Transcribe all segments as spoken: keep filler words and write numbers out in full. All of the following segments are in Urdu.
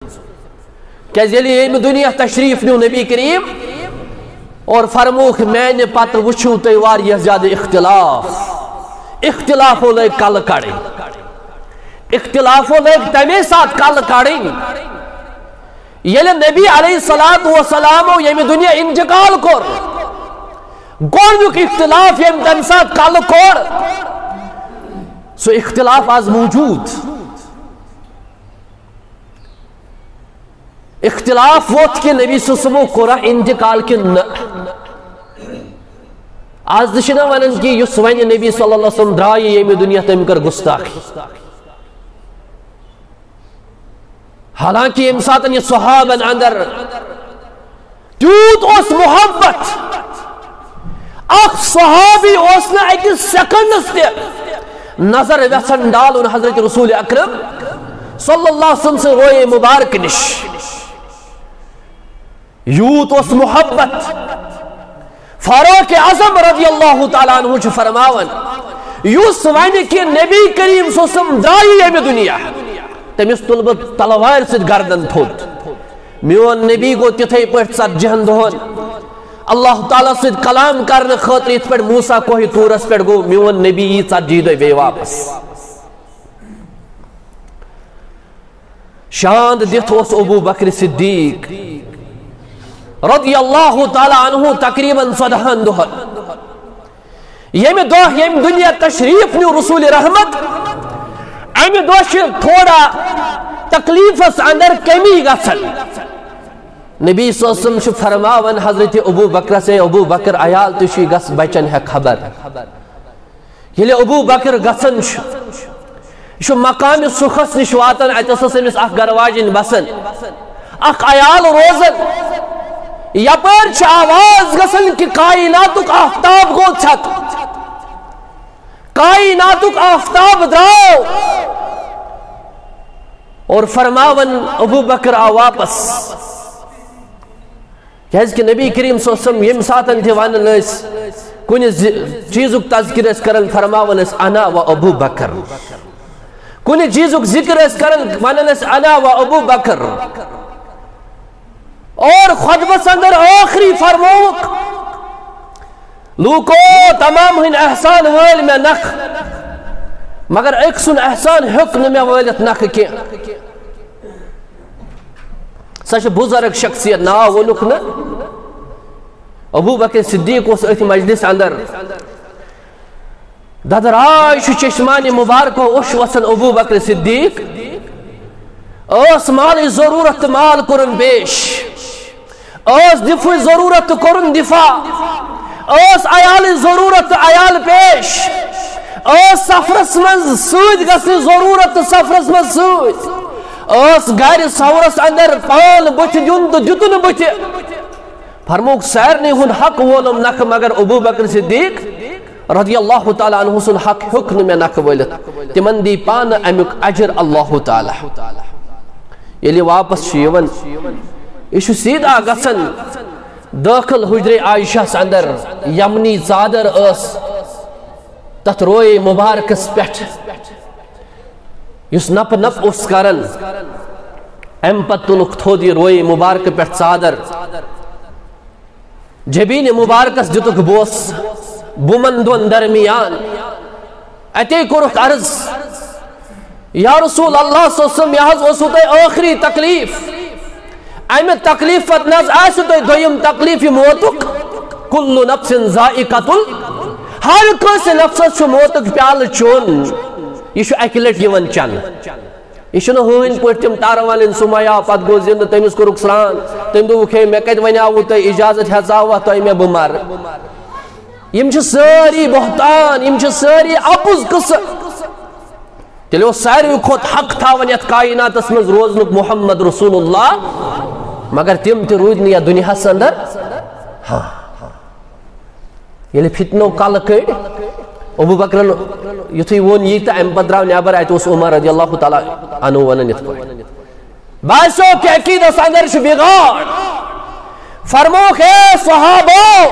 کہ دنیا تشریف نیو نبی کریم اور فرموک میں نے پتر وچھو تے واریہ زیادہ اختلاف اختلاف ہو لے کل کڑی اختلاف ہو لے تمہیں ساتھ کل کڑی یہ نبی علیہ السلام یہ دنیا انتقال کر گوڑنک اختلاف یہ تمہیں ساتھ کل کر سو اختلاف آز موجود اختلاف ووت کہ نبی صلی اللہ علیہ وسلم کورا انتقال کی نہ آز دشنا ونن کی یس ون نبی صلی اللہ علیہ وسلم درائی یہ دنیا تم کر گستاخی حالانکہ امساتن یہ صحابن اندر تیوت اس محبت اخ صحابی اسنا ایک سیکنڈ استے نظر ویسن ڈالون حضرت رسول اکرم صلی اللہ علیہ وسلم سے روئے مبارک نش یوت اس محبت فاروق اعظم رضی اللہ تعالیٰ عنہ چھ فرماون یوس وانی کہ نبی کریم صلی اللہ علیہ وسلم درائی یہ دنیا تمیس طلبت تلوار سے گردن تھوت میون نبی کو تتھے پٹ سر جہن دہن اللہ تعالیٰ سے کلام کرنے خاطر ات پٹ موسیٰ کوہی تورس پٹ گو میون نبی یہ سر جیدے بے واپس شاند دت اس ابو بکر صدیق رضی اللہ تعالیٰ عنہ تقریباً صدہن دہن یہ میں دوہ یہ دنیا تشریف نیو رسول رحمت امی دوش تھوڑا تکلیف اس اندر کمی گسن نبی صلی اللہ علیہ وسلم فرماون حضرت ابو بکر سے ابو بکر عیال تشی گس بچن ہے خبر یہ لئے ابو بکر گسن شو مقام سخص نشواتن ایتسا سمس اخ گرواجن بسن اخ عیال روزن یا پر چھ آواز گسن کی کائناتک آفتاب گو چھت کائناتک آفتاب دراؤ اور فرماون ابو بکر آ واپس کہز کہ نبی کریم صلی اللہ علیہ وسلم یم ساتن تھی وانن اس کنی چیزک تذکر اس کرن فرماون اس انا و ابو بکر کنی چیزک ذکر اس کرن وانن اس انا و ابو بکر اور خطبہ اندر آخری فرموک لوکو تمام ہن احسان حال میں نخ مگر ایک سن احسان حکم میں والت نخ کی سچ بزرگ شخصیت نا وہ نکن ابو بکر صدیق اس ایت مجلس اندر دادر آئیش چشمانی مبارک و اش وسن ابو بکر صدیق اس مال ضرورت مال کرن بیش اس دفع ضرورت کرن دفاع اس عیال ضرورت عیال پیش اس سفرس من سود گسی ضرورت سفرس من سود اس گھر سورس اندر پان بچ جن تو جتن بچ فرموک سیر نے ہن حق وولم نک مگر ابو بکر صدیق رضی اللہ تعالیٰ عنہ سن حق حکم میں نک وولت تمن دی پان امک اجر اللہ تعالیٰ یلی واپس شیون یہ سیدھا گسن داخل حجر عائشہ اندر یمنی زادر اس تت روئے مبارکس پیٹھ یس نپ نپ اس کرن ام پت تلک تھودی روئے مبارک پیٹھ زادر جبین مبارکس جتک بوس بمندون درمیان اتے کرک عرض یا رسول اللہ صلی اللہ علیہ وسلم یہاں وسوتے آخری تکلیف ایمہ تکلیف فتناز آسو تو دویم تکلیفی موتک کل نفس زائقت ہر کس نفس شو موتک پیال چون یہ شو اکلٹ یون چن یہ شو نہوین پوٹ تم تاروالین سمایا پت گو زند تیمیس کو رکسران تیم دو کھے میں کہت ونیا ہوتا اجازت حضاوہ تو ایمہ بمار یم چھ ساری بہتان یم چھ ساری اپوز قصہ تیلے وہ ساری کھوت حق تھا ونیت کائنات اسمز روزنک محمد رسول اللہ مگر تم تی روید نیا دنیا سندر ہاں یلی فتنو کال کڑ ابو بکرن یتھی ون ییتا ام پدراو نیابر آئیت اس عمر رضی اللہ تعالیٰ عنہ وننیت کو باسو کی عقید سندر شو بغار فرموک اے صحابو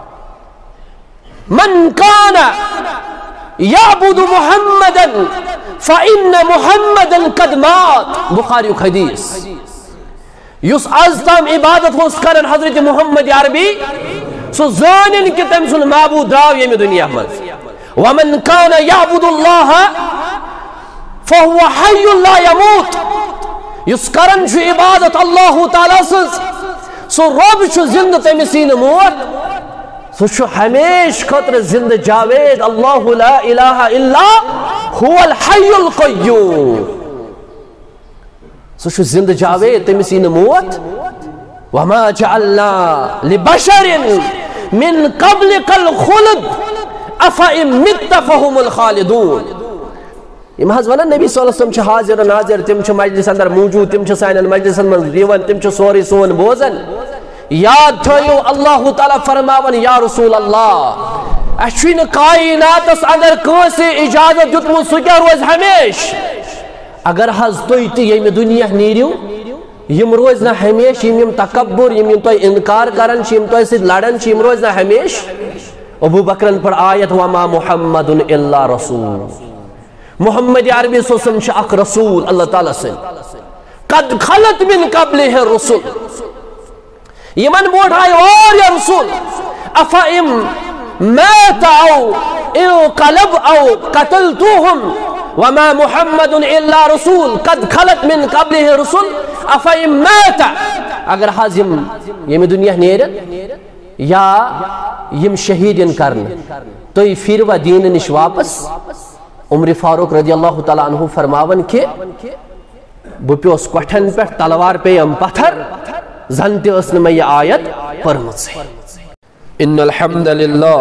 من کانا یعبد محمدا فإن محمد قد مات بخاری حدیث یس از تام عبادت ہوس کرن حضرت محمد عربی سو زانن کہ تم سن معبود راو یمی دنیا مز ومن كان يعبد الله فهو حي لا يموت یس کرن چھ عبادت اللہ تعالی سز سو رب چھ زندہ تمسی موت سو چھ ہمیش خطر زندہ جاوید اللہ لا الہ الا هو الحي القیوم سو چھ زندہ جاوید تمسی موت وما جعلنا لبشر من قبلك الخلد افئن مت فهم الخالدون یہ محض ونان نبی صلی اللہ علیہ وسلم چھ حاضر و ناظر تم چھ مجلس اندر موجود تم چھ سائن مجلس اندر دیون تم چھ سوری سون بوزن یاد تھیو اللہ تعالیٰ فرماون یا رسول اللہ اشوین کائنات اس اندر کوسی اجازت جتمو سکیا روز ہمیش اگر حض توی تی یہ دنیا نیریو یم روز نہ ہمیش یم یم تکبر یم یم توی انکار کرن یم توی سید لڑن یم روز نہ ہمیش ابو بکرن پر آیت وما محمد الا رسول محمد عربی سوسم شاک رسول اللہ تعالیٰ سے قد خلط من قبلہ الرسل یمن بوڑھائی اور یا رسول افائم مات او انقلب او قتلتوهم وما محمد الا رسول قد خلط من قبلہ الرسل افائم مات اگر حاضم یم دنیا نیرن یا یم شہیدن کرن تو یہ پھر و دین نش واپس عمر فاروق رضی اللہ تعالیٰ عنہ فرماون کہ بپیوس کوٹھن پر تلوار پہ ام پتھر زنتی اسن میں یہ آیت پرمت سے ان الحمد للہ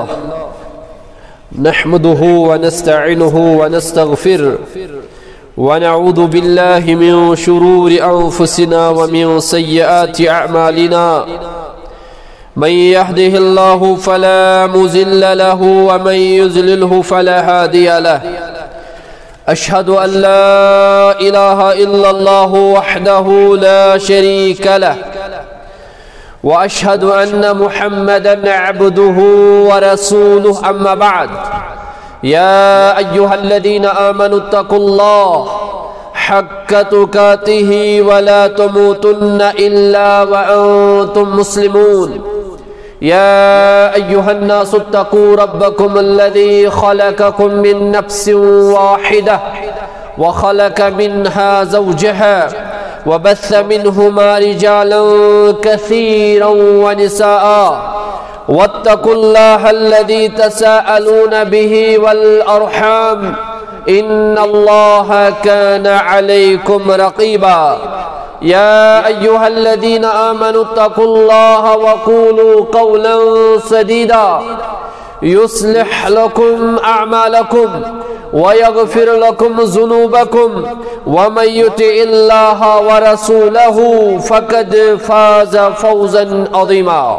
نحمده ونستعینه ونستغفر ونعوذ بالله من شرور انفسنا ومن سیئات اعمالنا من يهده الله فلا مضل له ومن يضلله فلا هادي له أشهد أن لا إله إلا الله وحده لا شريك له وأشهد أن محمدا عبده ورسوله أما بعد يا أيها الذين آمنوا اتقوا الله حق تقاته ولا تموتن إلا وأنتم مسلمون يا أيها الناس اتقوا ربكم الذي خلقكم من نفس واحدة وخلق منها زوجها وبث منهما رجالا كثيرا ونساء واتقوا الله الذي تساءلون به والأرحام إن الله كان عليكم رقيبا يا أيها الذين آمنوا اتقوا الله وقولوا قولا سديدا يصلح لكم أعمالكم ويغفر لكم ذنوبكم ومن يطع الله ورسوله فقد فاز فوزا عظيما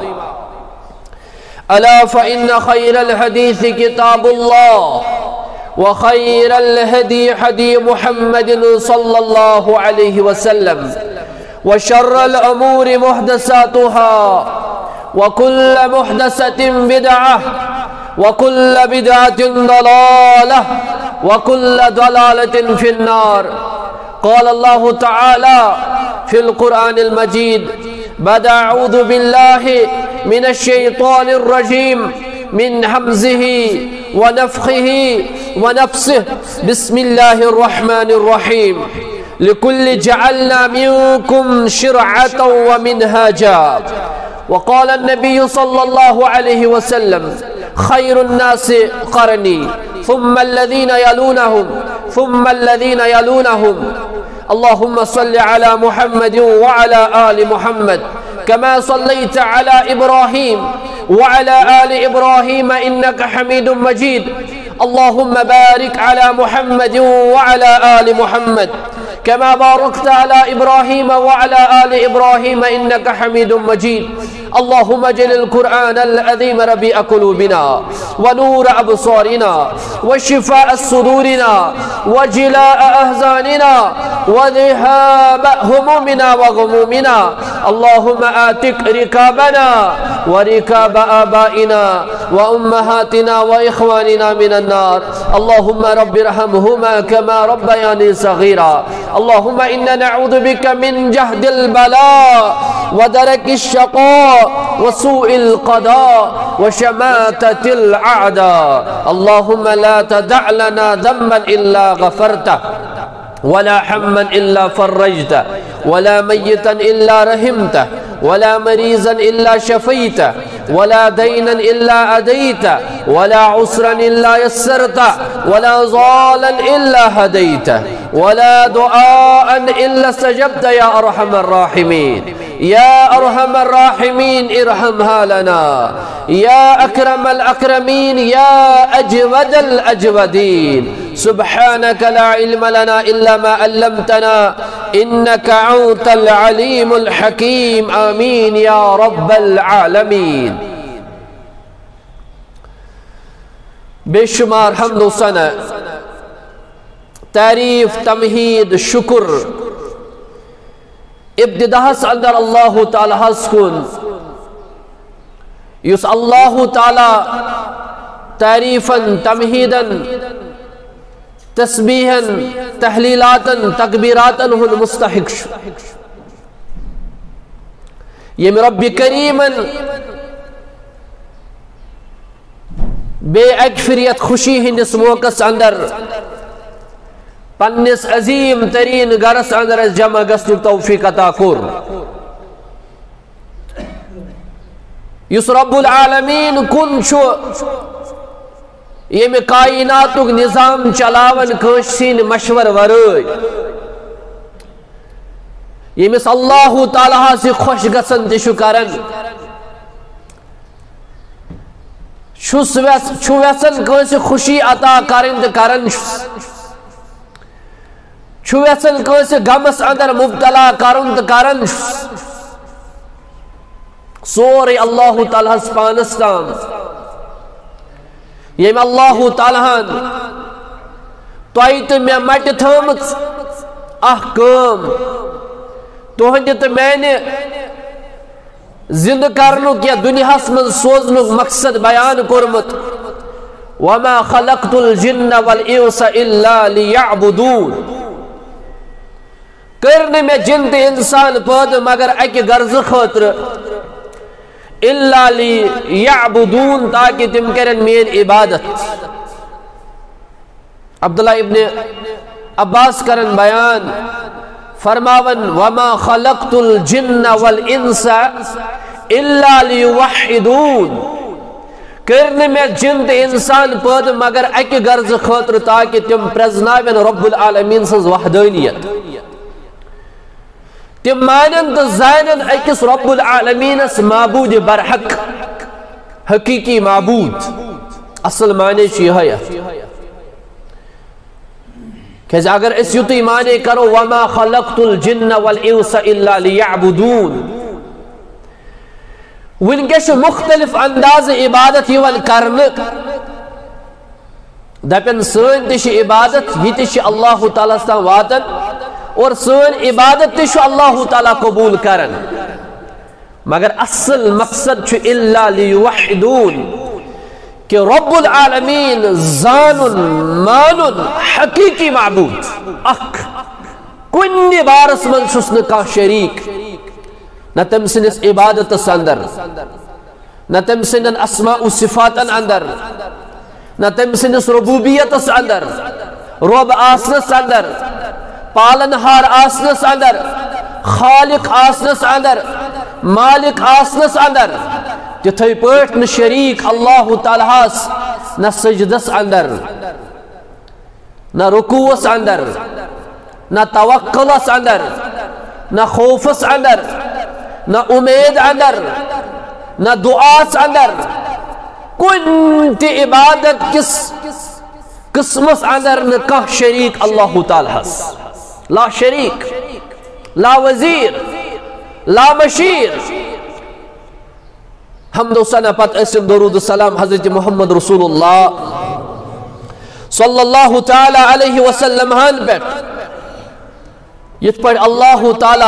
ألا فإن خير الحديث كتاب الله وخير الهدي هدي محمد صلى الله عليه وسلم وشر الأمور محدثاتها وكل محدثة بدعة وكل بدعة ضلالة وكل ضلالة في النار قال الله تعالى في القرآن المجيد بعد أعوذ بالله من الشيطان الرجيم من همزه ونفخه ونفسه بسم الله الرحمن الرحيم لكل جعلنا منكم شرعة ومنهاجا وقال النبي صلى الله عليه وسلم خير الناس قرني ثم الذين يلونهم ثم الذين يلونهم اللهم صل على محمد وعلى آل محمد كما صليت على إبراهيم وعلى آل إبراهيم إنك حميد مجيد اللهم بارك على محمد وعلى آل محمد كما باركت على إبراهيم وعلى آل إبراهيم إنك حميد مجيد. اللهم اجعل القرآن العظيم ربيع قلوبنا ونور أبصارنا وشفاء صدورنا وجلاء أحزاننا وذهاب همومنا وغمومنا. اللهم آتك ركابنا وركاب آبائنا وأمهاتنا وإخواننا من النار. اللهم رب ارحمهما كما ربياني صغيرا. اللهم إنا نعوذ بك من جهد البلاء ودرك الشقاء وسوء القضاء وشماتة الأعداء. اللهم لا تدع لنا ذنبا إلا غفرته ولا حما إلا فرجته ولا ميتا إلا رحمته ولا مريضا إلا شفيته ولا دينا إلا أديته ولا عسرا إلا يسرته ولا ضالا إلا هديته ولا دعاء إلا استجبت يا أرحم الراحمين. يا أرحم الراحمين ارحمها لنا. يا أكرم الأكرمين يا أجود الأجودين. سبحانك لا علم لنا إلا ما علمتنا إنك أنت العليم الحكيم. آمين يا رب العالمين. بے شمار حمد و ثنا، تعریف، تمہید، شکر ابتداءس اندر اللہ تعالیٰ ہس کن یس اللہ تعالیٰ تعریفاً، تمہیداً، تسبیحاً، تحلیلاتاً، تکبیراتاً ہن مستحق یم رب کریماً بے اکفریت خوشی ہندس موقع اندر پنس عظیم ترین گرس اندر اس جمع گسنک توفیق عطا کور. یس رب العالمین کن شو یم کائناتک نظام چلاون کشین مشور ورائے یمس اللہ تعالیٰ سے خوش گسن تشو کرن چھو ویسن کنس خوشی عطا کرن تو کرن چھو ویسن کنس غمس اندر مبتلا کرن تو کرن سوری اللہ تعالیٰ پانس تام یم اللہ تعالیٰ تہ تو میں مٹ تھمت اخ کام تہند تو میں نے زند کرنک یا دنیا من سوزنک مقصد بیان کرمت. وما خلقت الجن والانس الا ليعبدون. کرنے میں جن تے انسان پید مگر اکی غرض خاطر الا ليعبدون تاکہ تم کرن مین عبادت. عبداللہ ابن عباس کرن بیان فرماون وما خلقت الجن والانس الا ليوحدون. کرنے میں جن تے انسان پید مگر اکی غرض خاطر تاکہ تم پرزناوین رب العالمین سز وحدانیت. تم مانن تو زانن اکس رب العالمین اس معبود برحق، حقیقی معبود. اصل معنی یہ ہے کہ اگر اس یوتی معنی کرو وما خلقت الجن والانس الا ليعبدون ونکش مختلف انداز عبادت یوان کرن دپن سن تش عبادت یہ تش اللہ تعالیٰ سے واتن اور سن عبادت تش اللہ تعالیٰ قبول کرن مگر اصل مقصد چھ الا لیوحدون کہ رب العالمین زان مان حقیقی معبود اخ کن بارس من چھسن کا شریک نہ تم سنس عبادت اندر نہ تم سنن اسماء و صفات اندر نہ تم سنس ربوبیت اندر رب آسنس اندر پالنہار آسنس اندر خالق آسنس اندر مالک آسنس اندر تتھے پٲٹھۍ نہ شریک اللہ تعالیٰ نہ سجدس اندر نہ رکوعس اندر نہ توکلس اندر نہ خوفس اندر نہ امید اندر نہ دعاس اندر کن تہ عبادت کس قسمس اندر نہ کانٛہہ شریک اللہ تعالیٰ لا شریک، لا وزیر، لا مشیر. حمد و ثنا پت اسم درود السلام حضرت محمد رسول اللہ صلی اللہ تعالی علیہ وسلم ہن پہ یت پر اللہ تعالی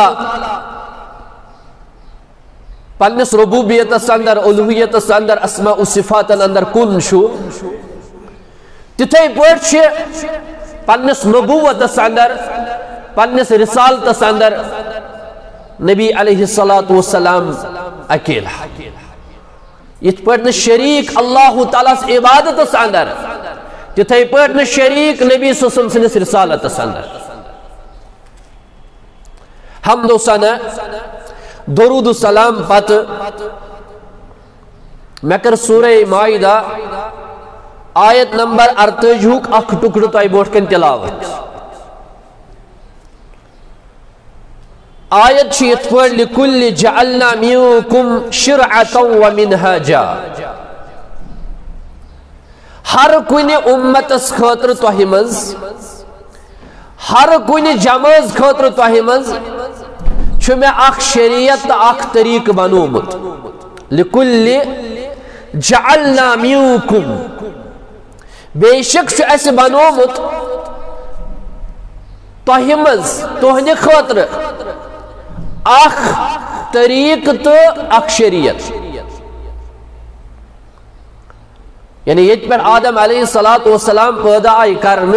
پنس ربوبیت اندر، الوہیت اندر، اسماء و صفات اندر کن شو تتھے پہ پنس نبوت اندر، پنس رسالت اندر نبی علیہ الصلوۃ والسلام اکیلا. یت پہ شریک اللہ تعالیٰ عبادت اندر، تتھے پہ شریک نبی صلی اللہ علیہ وسلم سنس رسالت اندر. حمد و ثنا درود السلام پت میں کر سورہ مائدہ آیت نمبر ارتجوک اخ ٹکڑ تو بوٹ کن تلاوت. آیت شیط پر لکل جعلنا منکم شرعتا و منہاجا. ہر کن امت اس خاطر توہی مز، ہر کن جماز خاطر توہی مز چھو میں اخ شریعت اخ طریق بنومت. لکل جعلنا منکم بے شک چھو ایسے بنومت توہی مز توہنی خاطر اخ طریق تو اخ شریعت. یعنی یہ پر آدم علیہ السلام پیدا آئی کرن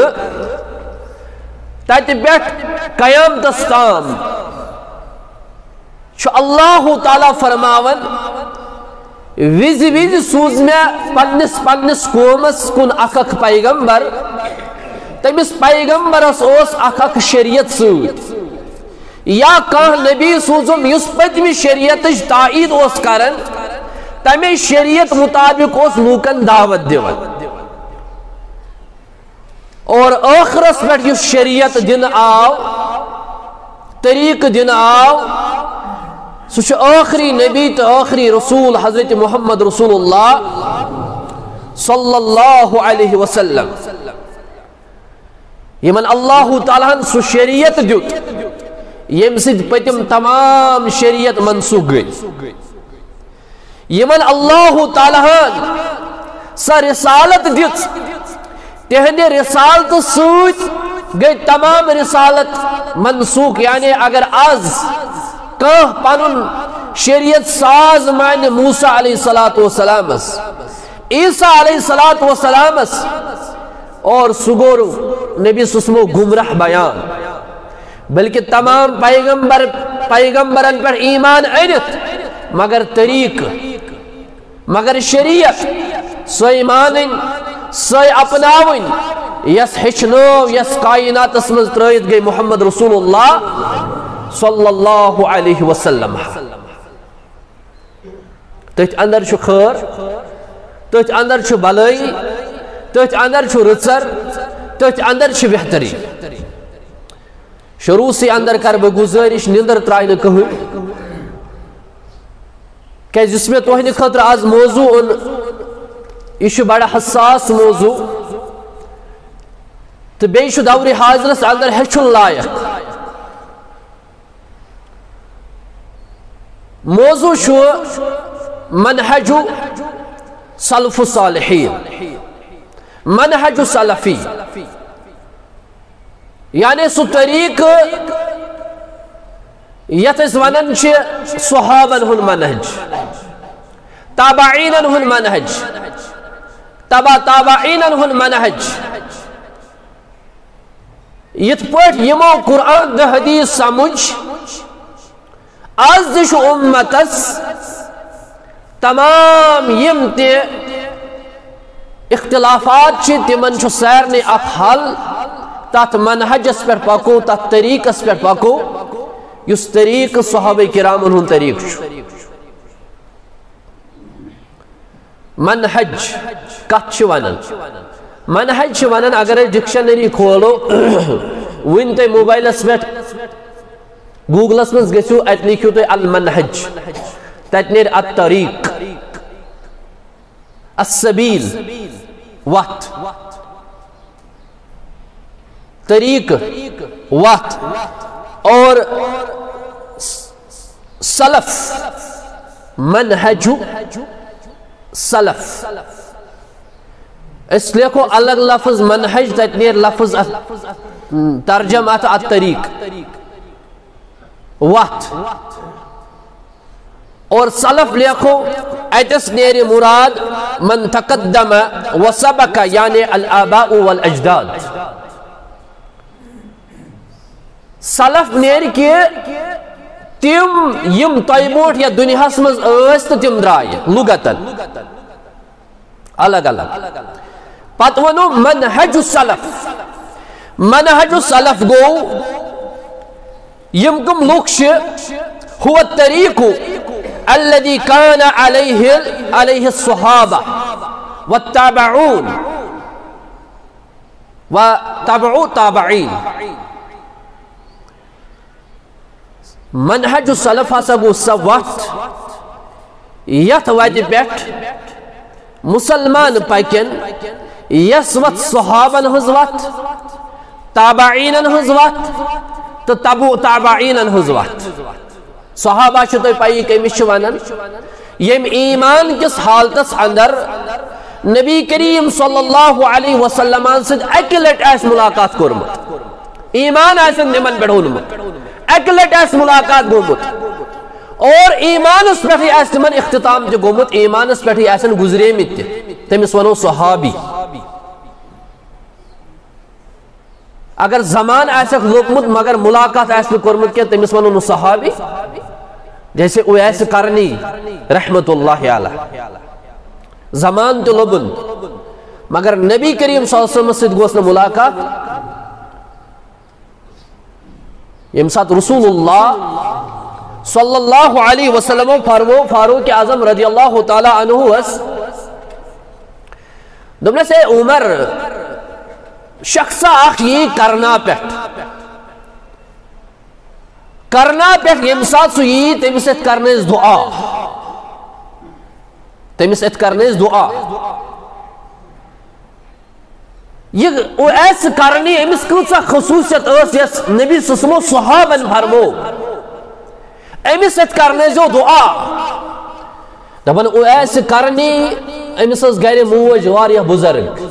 تاتی بیٹھ قیام دستان چھو اللہ تعالیٰ فرماون ویز ویز سوز میں پنس پنس قومس کن اخ اخ پیغمبر، تمس پیغمبر اس اوس اخ اخ شریعت سوت یا کان نبی سوزم یس پتمی شریعت تائید اوس کرن تمہیں شریعت مطابق اس لوکن دعوت دیون. اور آخرس پر یس شریعت دن آو، طریق دن آو، سوچ آخری نبی تو آخری رسول حضرت محمد رسول اللہ صلی اللہ علیہ وسلم. یمن اللہ تعالیٰ سو شریعت دیت یم سید پتم تمام شریعت منسوخ گئی. یمن اللہ تعالیٰ سا رسالت دیت تہندے رسالت سوچ گئی تمام رسالت منسوخ. یعنی اگر آز کہ پنن شریعت ساز مان موسیٰ علیہ السلام عیسیٰ علیہ السلام اور سگورو نبی سسمو گمراہ بیان، بلکہ تمام پیغمبر پیغمبرن پر ایمان اینت مگر طریق مگر شریعت سوئی مانن سوئی اپناون یس ہچنو یس کائنات اسمز ترائید گئی محمد رسول اللہ صلی اللہ علیہ وسلم. تیت اندر چھو خیر، تیت اندر چھو بلائی، تیت اندر چھو رچر، تیت اندر چھو بہتری. شروع سے اندر کر بگزارش نندر ترائن کہو کہ جس میں توہنی خطر آز موضوع ان ایشو بڑا حساس موضوع تو بیشو دوری حاضرس اندر ہچن لائق. موضوع شو منہج سلف صالحین، منہج سلفی، یعنی سو طریق یت اس ونن چھ صحابن ہن منہج، تابعینن ہن منہج، تبا تابعینن ہن منہج. یت پٹ یمو قرآن دہ حدیث سمجھ آز دش امتس تمام یم تے اختلافات چھ تمن چھ سارنے اخ حل تات منہجس پر پاکو، تات طریقس پر پاکو یس طریق صحابہ کرام انہوں طریق چھ. منہج کت چھ ونن؟ منہج چھ ونن اگر ڈکشنری کھولو ون تے موبائلس پہ گوگلس مز گژھو ات لکھو تھی المنہج، تت نیر الطریق، السبیل، وت. طریق وقت اور سلف منہج سلف اس لیکھو الگ لفظ منہج تتنیر لفظ ترجمہ الطریق وقت اور سلف لیکھو ایتس نیر مراد من تقدم و سبق یعنی الآباء والاجداد سلف نیر کے تم یم طیبوٹ یا دنیا مز ٲسۍ تہٕ تم درائے لغتن الگ الگ پتہ ونو منہج السلف منہج السلف گو یم کم لوگ هو الطریق الذي كان عليه عليه الصحابة والتابعون وتابعوا تابعين منہج السلف ہسا گو سا وقت یت وتہ پہ مسلمان پکن یس وت صحابن ہز وت تابعین ہز وت تو تبو تابعین ہز وت صحابہ چھو تو پائی کمس ونان یم ایمان کس حالتس اندر نبی کریم صلی اللہ علیہ وسلم سد اکہ لٹ اس ملاقات کورمت ایمان آسن نمن بڑھونمت اکہ لٹ اس ملاقات گومت اور ایمان اس پہ اس تمن اختتام جو گومت ایمان اس پہ اسن گزرے مت تمس ونو صحابی اگر زمان ایسا لوگمت مگر ملاقات ایسا کرمت کیا تمس ونو صحابی جیسے اویس کرنی رحمت اللہ علیہ زمان تو لبن مگر نبی کریم صلی اللہ علیہ وسلم سے گوسن ملاقات یمسات رسول اللہ صلی اللہ علیہ وسلم فرمو فاروق اعظم رضی اللہ تعالی عنہ اس دمنے سے عمر شخص آخ یہ کرنا پیٹ کرنا پیٹ یمسات سو یہ تیمیس ات کرنے اس دعا تیمیس ات کرنے اس دعا یہ ایس کرنی امیس کلسا خصوصیت اس یس نبی سسمو صحابن فرمو امیس ات کرنے جو دعا دبن او ایس کرنی امیس اس گھر موج واریہ بزرگ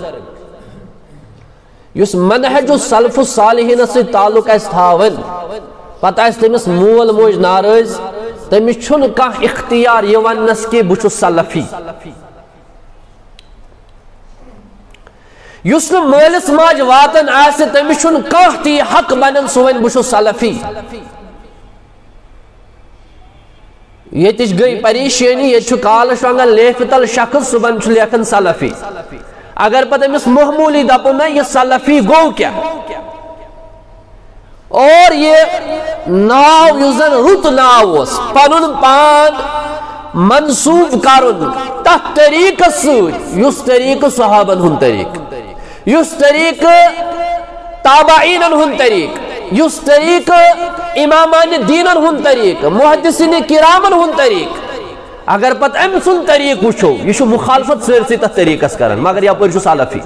یس منہج السلف الصالحین سے تعلق اس تھاون پتہ اس تمس مول موج ناراض تمس چھن کانٛہہ اختیار یہ ونس کہ بہ چھُس سلفی یس نہ مالس ماج واتن آسہ تمس چھن کانٛہہ تہ حق بنن سہ ون بہ چھُس سلفی یتچ گئی پریشانی یہ چھ کال شنگل لیفتل شخص صبح چھ لیکن سلفی اگر پتہ امس محمولی دپو نا یہ سلفی گو کیا اور یہ ناو یوزن رت ناو اس پنن پان منصوب کرن تحت طریق سوچ یس طریق صحابن ہن طریق یس طریق تابعین ہن طریق یس طریق امامان دینن ہن طریق محدثین کرامن ہن طریق اگر پت ام سن طریق وچھو یہ چھو مخالفت سرسی تحت طریقس کرن مگر یا پر چھو سلفی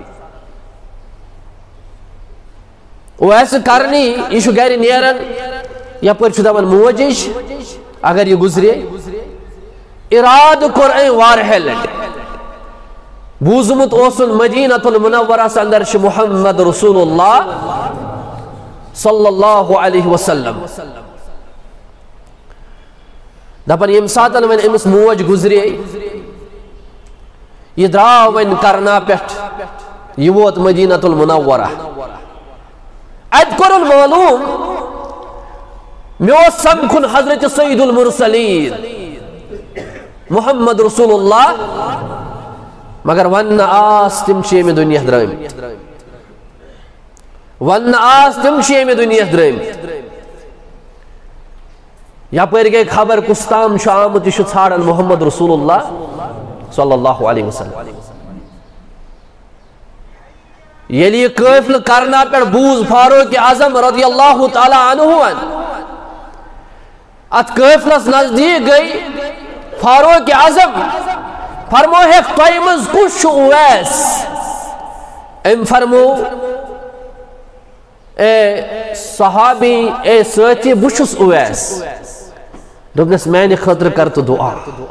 وہ ایسے کرنی یہ چھو گھر نیرن یا پر چھو دون موجش اگر یہ گزرے اراد قرآن وارہ لٹ بوزمت اوسن مدینہ المنورہ سندر چھ محمد رسول اللہ صلی اللہ علیہ وسلم دپن یم ساتن ون امس موج گزرے یہ دراو ون کرنا پیٹھ یہ ووت مدینہ المنورہ ات کرن معلوم میو سمکھن حضرت سید المرسلین محمد رسول اللہ مگر ون آس تم چھ میں دنیا درائم ون آس تم چھ میں دنیا درائم یا پر گئے خبر کستام شامت یہ ژھانڈان محمد رسول اللہ صلی اللہ علیہ وسلم یلی یہ قافلہ کرنا پر بوز فاروق اعظم رضی اللہ تعالی عنہ ات قافلس نزدیک گئی فاروق اعظم فرمو ہے قیمز کش اویس ام فرمو اے صحابی اے ساتھی بشس اویس دوپنس میں خطر کرت دعا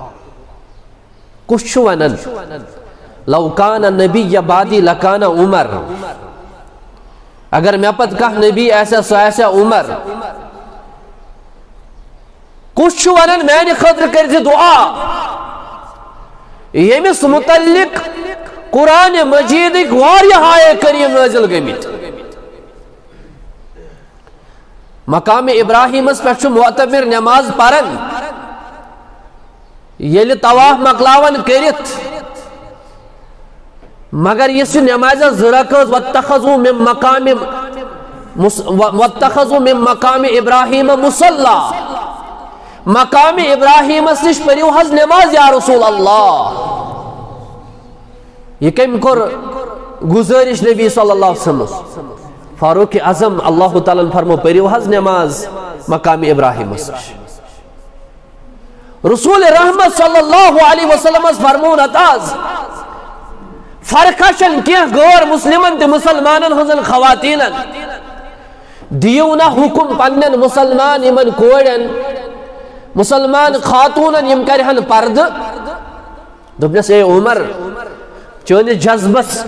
کچھ ونن لو کان نبی بعدی لکان عمر اگر میں پت کہا نبی ایسا سو ایسا عمر کچھ ونن میں خطر کرت دعا یمس متعلق قرآن مجید واریہ آئے کریم نازل گمت مقام ابراہیم اس پر معتبر نماز پرن یل طواف مقلاون کرت مگر یہ نماز زرکز واتخذوا من مقام واتخذوا من مقام ابراہیم مصلی مقام ابراہیم اس نش پریو حض نماز یا رسول اللہ یہ کم کر گزارش نبی صلی اللہ علیہ وسلم فاروق اعظم اللہ تعالیٰ فرمو پریو حض نماز مقام ابراہیم اس نش رسول رحمت صلی اللہ علیہ وسلم اس فرمون اتاز فرقشن کیا غور مسلمان تے مسلمانن ہزن خواتینن دیونا حکم پنن مسلمان یمن کوڑن مسلمان خاتونن یم کرہن پرد دوپنس اے عمر چون جذبس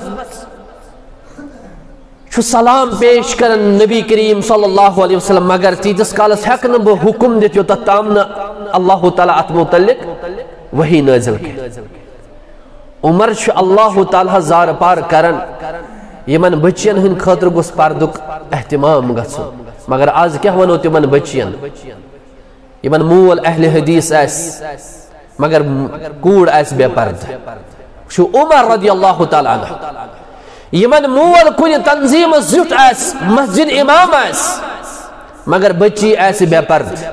چھو سلام پیش کرن نبی کریم صلی اللہ علیہ وسلم مگر تیتس کالس حقن بہ حکم دیت یوتا تامنا اللہ تعالیٰ ات متعلق وہی نازل کی عمر چھ اللہ تعالیٰ زار پار کرن یمن بچین ہن خاطر گس پردک اہتمام گسو مگر آز کیا ونو تمن بچین یمن مول اہل حدیث ایس مگر کوڑ ایس بے پرد شو عمر رضی اللہ تعالیٰ عنہ یمن مول کن تنظیم زیت ایس مسجد امام ایس مگر بچی ایس بے پرد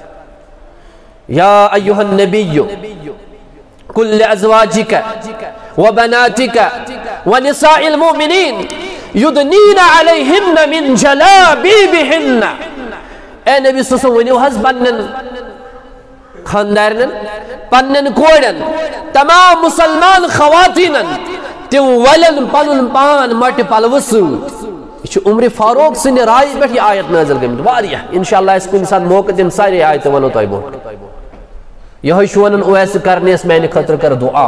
یا ایوہ النبی کل ازواجک وبناتک ونساء المؤمنین یدنین علیہن من جلابیبہن اے نبی صلی اللہ علیہ وسلم ونیو حض پنن خاندارنن پنن کوڑن تمام مسلمان خواتینن تیو ولن پنن پان مٹ پلوسو یہ عمر فاروق سن رائے پہ یہ آیت نازل گمت واریہ انشاءاللہ اس کو انسان موقع دن ساری آیت ونو تائی بہت یہ شونن اویس کرنے اس میں نے خطر کر دعا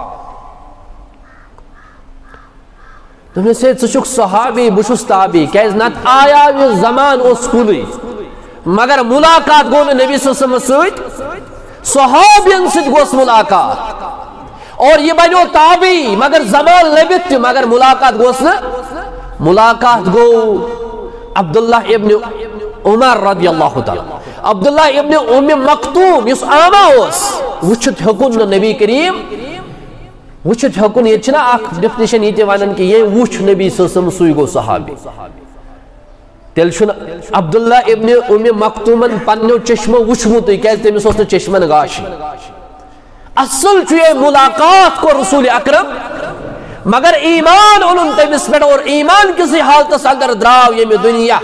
تم نے سے چک صحابی بشس تابی کیز نت آیا یہ زمان اس کلی مگر ملاقات گو نبی صلی اللہ علیہ وسلم سوئت صحابین سید گوس ملاقات اور یہ بنو تابی مگر زمان لبت مگر ملاقات گوس ملاقات گو عبداللہ ابن عمر رضی اللہ تعالی عبداللہ ابن ام مکتوم اس آما اس وچھت حکن نبی کریم وچھت حکن یہ چھنا آکھ ڈفنیشن یہ تیوانن کہ یہ وچھ نبی صلی اللہ علیہ وسلم سوئی گو صحابی تیل چھنا عبداللہ ابن ام مکتومن پنیو چشمہ وچھمو تو یہ کہتے ہیں سوچنا چشمن گاشی اصل چھوئے ملاقات کو رسول اکرم مگر ایمان انہوں تیمس پیٹ اور ایمان کسی حالت اندر دراو یہ میں دنیا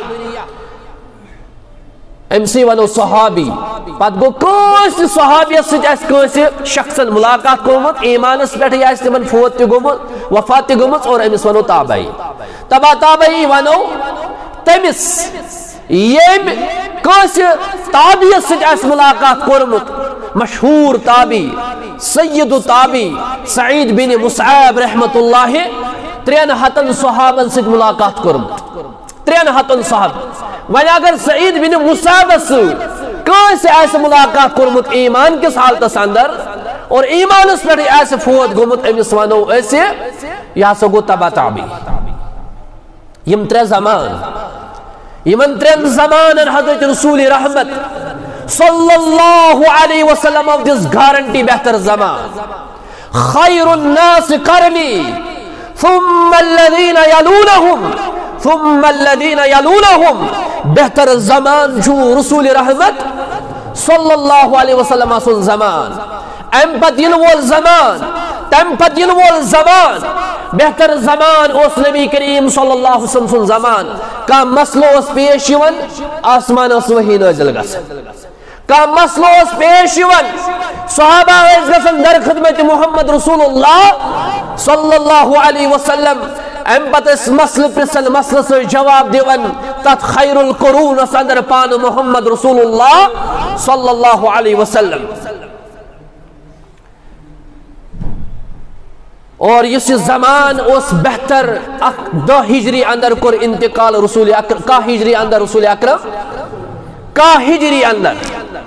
ایم سی ونو صحابی پت گو کسی صحابیت سے جیس کسی شخصا ملاقات کو مت ایمان اس پیٹ یا اس تیمن فوت تی گمت وفات تی گمت اور ایم اس ونو تابعی تبا تابعی ونو تیمس یہ کسی تابعیت سے جیس ملاقات کرمت مشہور تابی سید تابی سعید بن مصعب رحمت اللہ ترین حتن صحابن سے ملاقات کرمت ترین حتن صحاب ولی اگر سعید بن مصعب سے کیسے ایسے ملاقات کرمت ایمان کس حالت اندر اور ایمان اس پر ایسے فوت گمت امیس ونو ایسے یہاں سے گو تبا تابی یم ترے زمان یمن ترین زمان حضرت رسول رحمت صلی اللہ علیہ وسلم of this guarantee بہتر زمان خیر الناس قرنی ثم الذین یلونہم ثم الذین یلونہم بہتر زمان جو رسول رحمت صلی اللہ علیہ وسلم سن زمان ام پت ینوال زمان تم پت ینوال زمان بہتر زمان اس نبی کریم صلی اللہ علیہ وسلم سن زمان کا مسئلہ اس پیش یون آسمان اس وحی نازل گس کا مسئلہ اس پیش یون صحابہ اس گسن در خدمت محمد رسول اللہ صلی اللہ علیہ وسلم ام پتہ اس مسئلہ پرسن مسئلہ سے جواب دیون تت خیر القرون اس اندر پان محمد رسول اللہ صلی اللہ علیہ وسلم اور اس زمان اس بہتر دہ ہجری اندر کر انتقال رسول اکرم کا ہجری اندر رسول اکرم کا ہجری اندر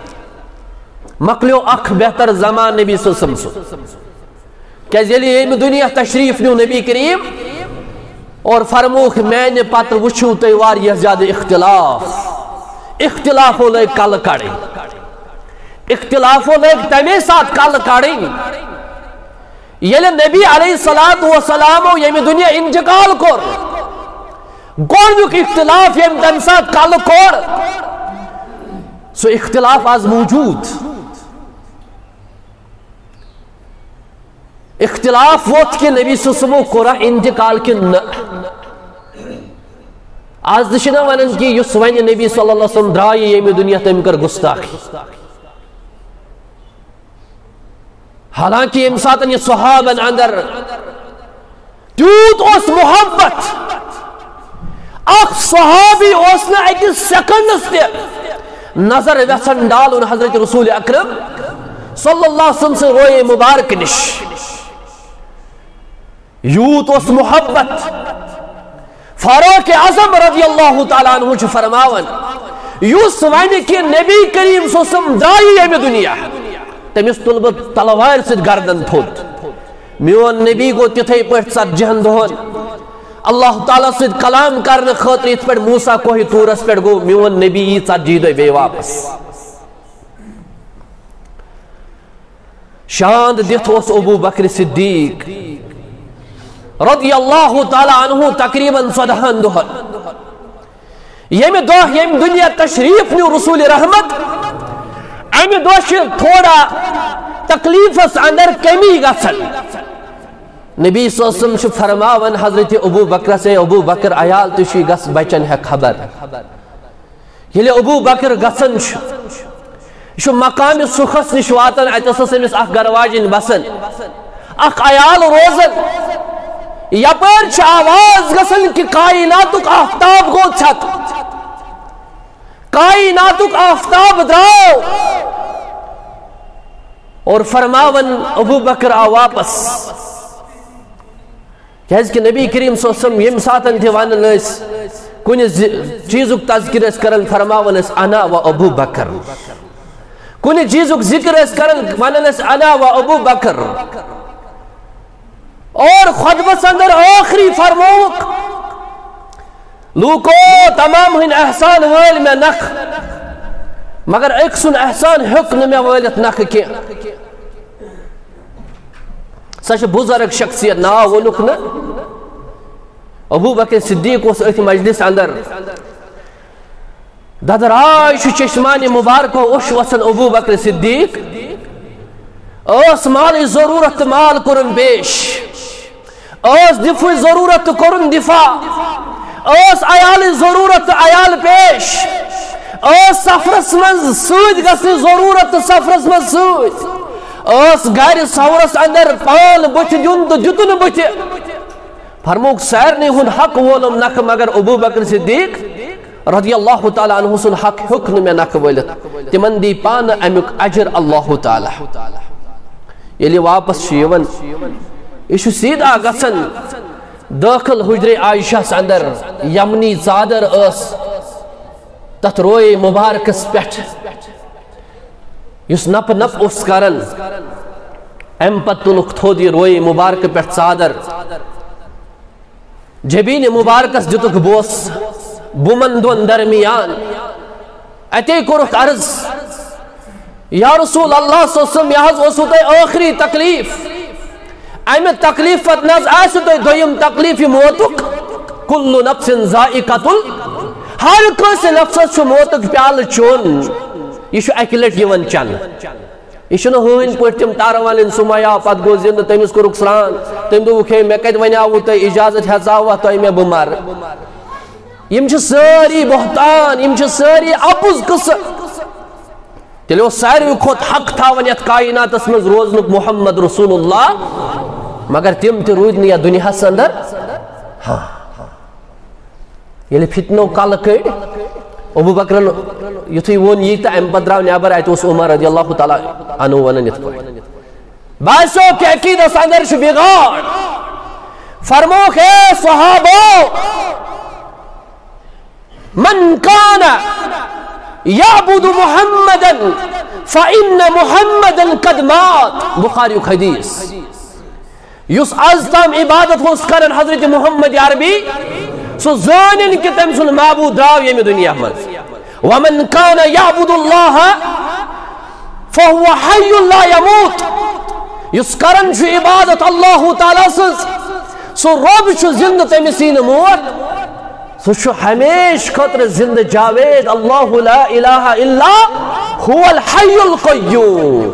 مکلیو اخ بہتر زمان نبی صلی اللہ علیہ وسلم کیا یلی یم دنیا تشریف نیو نبی کریم اور فرموک میں نے پتہ وچھو تی واریہ زیادہ اختلاف اختلاف ہو لگ کل کڑی اختلاف ہو لگ تمہیں ساتھ کل کڑی یلی نبی علیہ السلام یم دنیا انتقال کر گوڑنک اختلاف یم تمہیں ساتھ کل کر سو اختلاف آز موجود اختلاف ووت کہ نبی صلی اللہ علیہ وسلم کورا انتقال کی نہ آز دشنا ونن کی یس ون نبی صلی اللہ علیہ وسلم درائی یم دنیا تم کر گستاخی حالانکہ یم ساتن یہ صحابن اندر تیوت اس محبت اخ صحابی اس نے ایک سیکنڈ سے نظر ویسن ڈالن حضرت رسول اکرم صلی اللہ علیہ وسلم سے روئے مبارک نش یوت اس محبت فاروق اعظم رضی اللہ تعالیٰ عنہ چھ فرماون یوس وانی کہ نبی کریم صلی اللہ علیہ وسلم دائی یم دنیا تمس طلب تلوار سے گردن تھوت میون نبی گو تتھے پٹ سات جہن دہن اللہ تعالیٰ سے کلام کرنے خاطر ات پٹ موسیٰ کوہی تورس پٹ گو میون نبی یہ سات جیدے بے واپس شاند دیت اس ابو بکر صدیق رضی اللہ تعالیٰ عنہ تقریباً صدہن دہن یم دو یم دنیا تشریف نیو رسول رحمت ام دو تھوڑا تکلیف اس اندر کمی گسن نبی صلی اللہ علیہ وسلم فرماون حضرت ابو بکر سے ابو بکر عیال تشی گس بچن ہے خبر یلی ابو بکر گسن شو مقام سخس نشواتن اتسس امس اخ گرواجن بسن اخ عیال روزن یپر چھ آواز گسن کہ کائناتک آفتاب گو چھت کائناتک آفتاب دراؤ اور فرماون ابو بکر آ واپس کہز کہ نبی کریم صلی اللہ علیہ وسلم یم ساتن دیوان اس کن چیزک تذکر اس کرن فرماون اس انا و ابو بکر کن چیزک ذکر اس کرن ونن اس انا و ابو بکر اور خطبہ اندر آخری فرموک لوکو تمام ہن احسان ویل میں نخ مگر ایک سن احسان حکم میں ویلت نخ کی سچ بزرگ شخصیت نا ونک نا ابو بکر صدیق اس ایت مجلس اندر ددرائی شو چشمان مبارک و اش وسن ابو بکر صدیق اس مال ضرورت مال کرن بیش اس دفع ضرورت کرن دفاع اس عیال ضرورت عیال پیش اس سفرس من سود گسن ضرورت سفرس من سود اس گھر سورس اندر پان بچ جن تو جتن بچ فرموک سیر نے ہن حق وولم نک مگر ابو بکر صدیق رضی اللہ تعالیٰ عنہ سن حق حکم میں نک ولت تمن دی پان امیک اجر اللہ تعالیٰ یلی واپس شیون ایشو سیدھا گسن داخل حجر عائشہ اندر یمنی زادر اس تت روئے مبارکس پیٹھ یس نپ نپ اس کرن ام پت تلک تھودی روئے مبارک پیٹھ زادر جبین مبارکس جتک بوس بمندون درمیان اتے کرک عرض یا رسول اللہ صلی اللہ علیہ وسلم یہاں وسوتے آخری تکلیف ایم تکلیفت نز آسوتے دویم تکلیفی موتک کل نفس ذائقت ہر کس نفس شو موتک پیال چون یہ شو اکلٹ یون چن یہ شو ہوئن پوٹ تم تاروان سمایا پت گو زند تمس کرک سران تم دو کھے میں کت ونیاو تو اجازت ہزاوا تو میں بمار یم چھ ساری بہتان یم چھ ساری اپز قصہ تیلے وہ ساری کھوت حق تھا ونیت کائنات اسمز روزنک محمد رسول اللہ مگر تم تی روز نیا دنیا سندر ہاں یہ فتنو کل کڑ ابو بکرن یتھے ون یہ تو ام پتہ نبر ات عمر رضی اللہ تعالیٰ عنہ ونان ات پہ باسو کہ عقیدس اندر بگاڑ فرموک اے صحابو من کان یعبد محمدا فإن محمدا قد مات بخاری حدیث یس از تام عبادت ہوس کرن حضرت محمد عربی سو زانن کہ تم سن معبود دراو یمی دنیا من ومن کان یعبد اللہ فهو حی لا يموت یس کرن چھ عبادت اللہ تعالی سز سو رب چھ زند تمسین موت سو چھ ہمیش خطر زند جاوید اللہ لا الہ الا هو الحی القیوم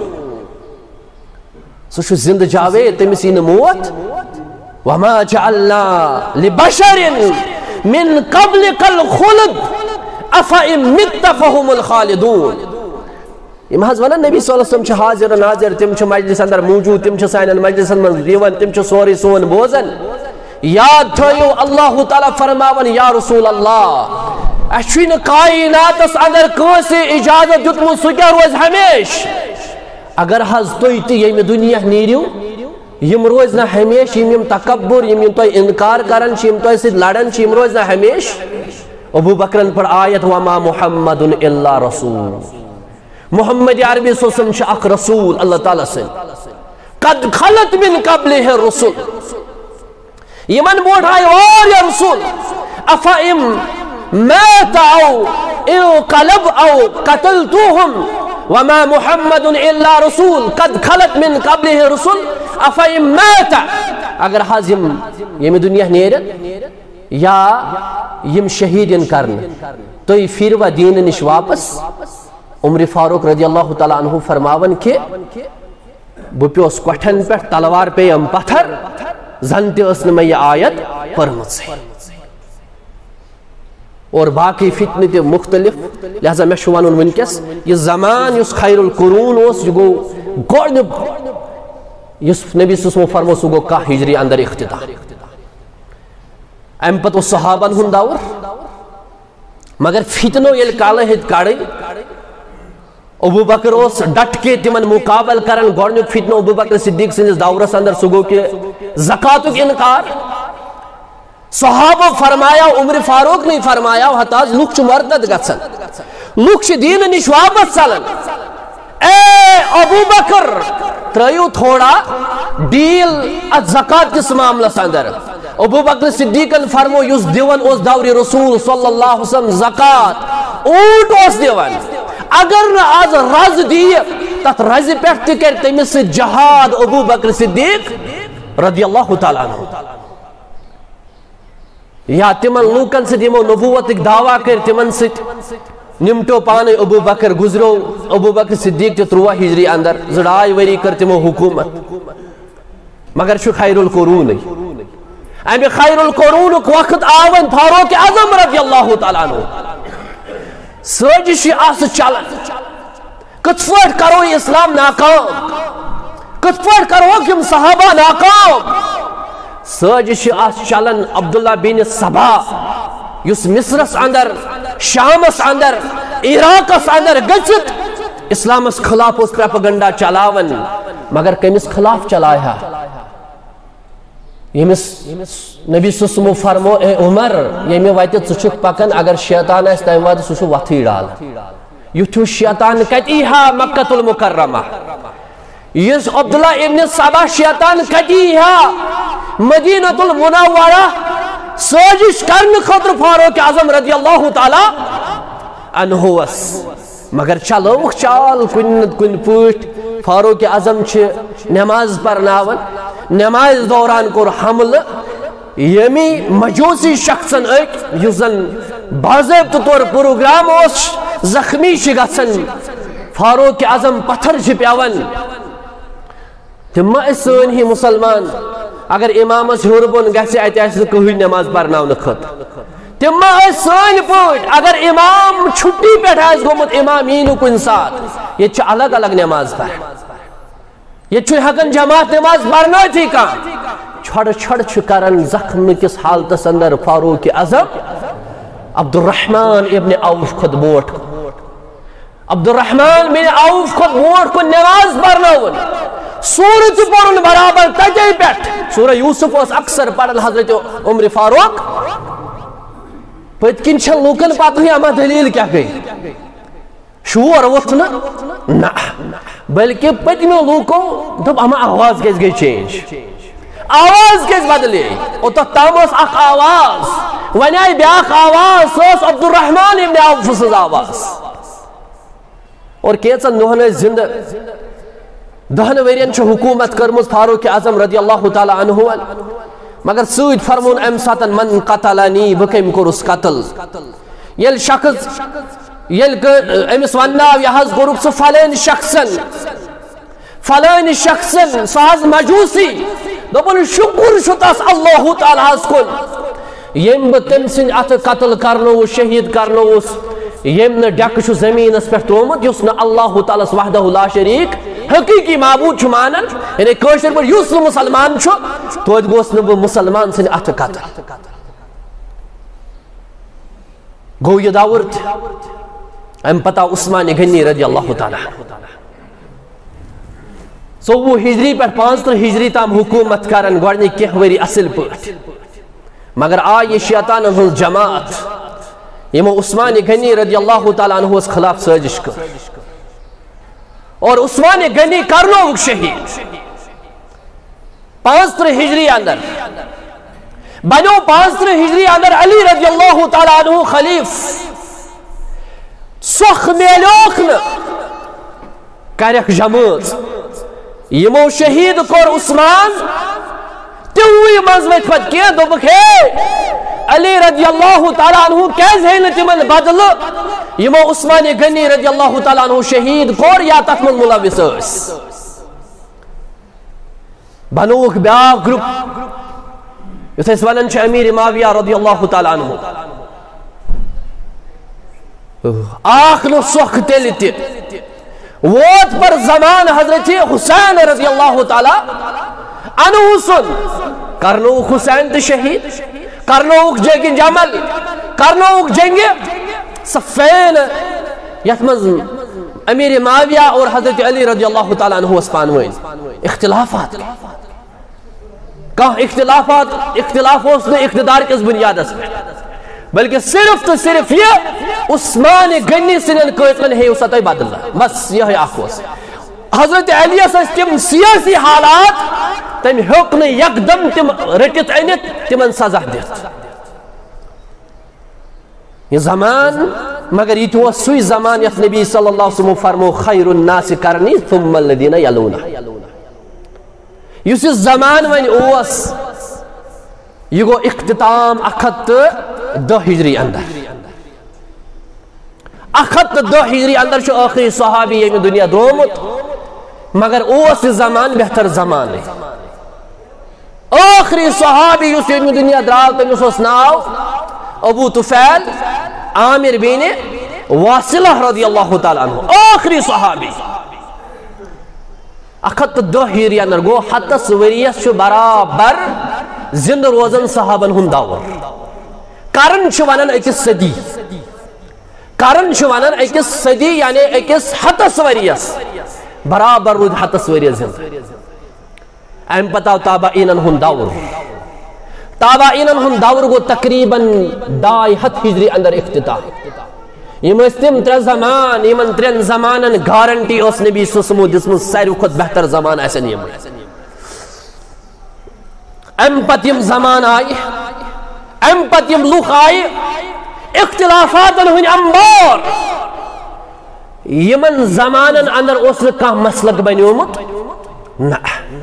سو چھ زند جاوید تمسین موت وما جعلنا لبشر من قبلك الخلد افئن مت فهم الخالدون یہ محض ونان نبی صلی اللہ علیہ وسلم چھ حاضر ناظر تم چھ مجلس اندر موجود تم چھ سائنن مجلس اندر دیون تم چھ سوری سون بوزن یاد تھیو اللہ تعالیٰ فرماون یا رسول اللہ اچھوین کائنات اس اندر کوسی اجازت دتمو سکیا روز ہمیش اگر حض توی تی یم دنیا نیریو یم روز نہ ہمیش یم یم تکبر یم یم توی انکار کرن یم توی سید لڑن یم روز نہ ہمیش ابو بکرن پر آیت وما محمد الا رسول محمد عربی صلی اللہ علیہ وسلم اک رسول اللہ تعالیٰ سے قد خلط من قبلہ الرسول یمن بوٹ آئی اور یا رسول افائم مات او انقلب او قتلتوهم وما محمد الا رسول قد خلط من قبلہ الرسول افائم مات اگر حاضم یم دنیا نیرن یا یم شہیدین کرن تو یہ پھر و دین نش واپس عمر فاروق رضی اللہ تعالیٰ عنہ فرماون کہ بہ پیوس کٹھن پہ تلوار پہ ام پتھر زنتے اس نے میں یہ آیت پرمت سے اور باقی فتنے تے مختلف لہذا میں شوانون ونکس یہ زمان یس خیر القرون اس جو گوڑ یس نبی صلی اللہ علیہ وسلم فرمو سو گو کا ہجری اندر اختدا ام پت اس صحابن ہن دور مگر فتنو یل کالہ ہت کاڑی ابو بکر اس ڈٹ کے تمن مقابل کرن گورنک فتنو ابو بکر صدیق سندس دورس اندر سگو کے زکاتک انکار صحابہ فرمایا عمر فاروق نہیں فرمایا حتاز لوگ چھ مرتد گژھن لوگ چھ دین نش واپس چلن اے ابو بکر ترایو تھوڑا ڈیل ات زکات کس معاملس اندر ابو بکر صدیقن فرمو یس دیون اس دور رسول صلی اللہ علیہ وسلم زکات اونٹ اس دیون اگر نہ آج رز دی تت رز پیٹ کر تمس سے جہاد ابو بکر صدیق رضی اللہ تعالیٰ عنہ یا تمن لوکن سے دمو نبوت دعویٰ کر تمن سے نمٹو پانے ابو بکر گزرو ابو بکر صدیق تے تروہ ہجری اندر زڑائی وری کر تمو حکومت مگر شو خیر القرون امی خیر القرون وقت آون فاروق اعظم رضی اللہ تعالیٰ عنہ سوجشی آس چلن کت پٲٹھۍ کرو یہ اسلام ناکام کت پٲٹھۍ کرو یم صحابہ ناکام سوجشی آس چلن عبداللہ بن سبا یس مصرس اندر شامس اندر عراقس اندر گچت اسلامس خلاف اس پروپیگنڈا چلاون مگر کمس خلاف چلایا یمس نبی صلی اللہ علیہ وسلم فرمو اے عمر یمی وائت ژچک پکن اگر شیطان اس تیم واد سو وتھی ڈال یتھو شیطان کتیہا مکۃ المکرمہ یس عبداللہ ابن سبا شیطان کتیہا مدینۃ المنورہ سازش کرن خاطر فاروق اعظم رضی اللہ تعالی عنہ وس مگر چلو چال کن کن پٹ فاروق اعظم چھ نماز پرناون نماز دوران کور حمل یمی مجوسی شخصن ایک یزن باضابطہ طور پروگرام اس زخمی چھ گژھن فاروق اعظم پتھر چھ پیوان تم سن ہی مسلمان اگر امامس ہیور بن گژھِ اتہ آسہِ کٕہٕنۍ نماز پرناونہٕ خٲطرٕ تم سن پٲٹھۍ اگر امام چھٹی پہ آسہِ گوٚمُت امام یی نہٕ کُنہِ ساتہٕ ییٚتہِ چھِ الگ الگ نماز پران یہ چھو ہکن جماعت نماز پرنٲیتھٕے کانٛہہ چھڑ چھڑ کرن زخم کس حالتس اندر فاروق اعظم عبد الرحمن ابن عوف خود بوٹ عبد الرحمن بن عوف خود بوٹ کو نماز پرناون سورت پڑھن برابر تجے پیٹھ سورہ یوسف اس اکثر پڑھن حضرت عمر فاروق پت کن چھن لوکن پتہ اما دلیل کیا گئی شور وتھ نا بلکہ پتمو لوکو دب اما آواز کیس گئی چینج آواز کیس بدلے او تو تام اس اخ آواز ونائی بیاخ آواز سوس عبد الرحمن ابن عوف سز آواز اور کیسن نوہن زندہ دہن ورین چھ حکومت کرمز فاروق اعظم رضی اللہ تعالی عنہ مگر سوید فرمون ام ساتن من قتلنی بکم کرس قتل یل شخص یل امس وناو یحز گروک سو فلین شخصن فلین شخصن ساز مجوسی دبن شکر شتاس اللہ تعالی حز کن یم بتم سن ات قتل کرنو شہید کرنو یم نہ ڈک چھ زمین اس پہ ترومت یس نہ اللہ تعالی وحدہ لا شریک حقیقی معبود چھ مانن یعنی کوشر پر یس نہ مسلمان چھ تو گوس نہ مسلمان سن ات قتل گو یہ داور ام پتہ عثمان غنی رضی اللہ تعالی ژووُہ ہجری پہ پانچ ترہ ہجری تام حکومت کرن گوڑنی کینہ وری اصل پٲٹھۍ مگر آئی یہ شیطان ہنز جماعت یمو عثمان غنی رضی اللہ تعالیٰ عنہ اس خلاف سازش کر اور عثمان غنی کرنو شہید پانچ ترہ ہجری اندر بنو پانچ ترہ ہجری اندر علی رضی اللہ تعالیٰ عنہ خلیف سخ میلوکن کرک جماعت یمو شہید کور عثمان توی مزویت پت کیا دوبک ہے علی رضی اللہ تعالیٰ عنہ کیز ہے نتمن بدل یمو عثمان غنی رضی اللہ تعالیٰ عنہ شہید کور یا تکمل ملوث اس بنوک بیاق گروپ یتھ اس ونن چھ امیر معاویہ رضی اللہ تعالیٰ عنہ آخر سخ تلت ووت پر زمان حضرت حسین رضی اللہ تعالیٰ عنہ سن کرنوک حسین تی شہید کرنوک جنگ جمل کرنوک جنگ صفین یتمز امیر معاویہ اور حضرت علی رضی اللہ تعالیٰ عنہ اسپانوین اختلافات کہاں اختلافات اختلاف اس نے اقتدار کس بنیاد اس میں بلکہ صرف تو صرف یہ عثمان غنی سنن قتلن ہے اسا تو بدل بس یہ آخوس حضرت علی سے تم سیاسی حالات تم حکم یکدم تم رٹت اینت تمن سزا دیت یہ زمان مگر یہ تو سوی زمان یت نبی صلی اللہ علیہ وسلم فرمو خیر الناس کرنی ثم الذین یلون یس زمان ون اوس یہ گو اختتام اخت دہ ہجری اندر اخت دہ ہجری اندر چھ آخری صحابی یہ دنیا درومت مگر اوس زمان بہتر زمان ہے آخری صحابی یس یہ دنیا دراو تمس اس ناو ابو طفیل عامر بن واصلہ رضی اللہ تعالیٰ عنہ آخری صحابی اخت دہ ہجری اندر گو ہتس وریس برابر زند روزن صحابن ہن دور کرن چھ ونن اکس صدی کرن چھ ونن اکس صدی یعنی اکس ہتس وریس برابر رود ہتس وریس زند ام پتاو تابعینن ہن دور تابعینن ہن دور گو تقریباً ڈائی ہت ہجری اندر اختتام یہ مستم تر زمان یہ من ترین زمانن گارنٹی اس نبی صلی اللہ علیہ وسلم جسم سیرو خود بہتر زمان ایسے نہیں ہے ام پتیم زمان آئی ام پتیم لوخ آئی اختلافاتن ہن امبار یہ من زمانن اندر اس کا مسلک بنیومت نا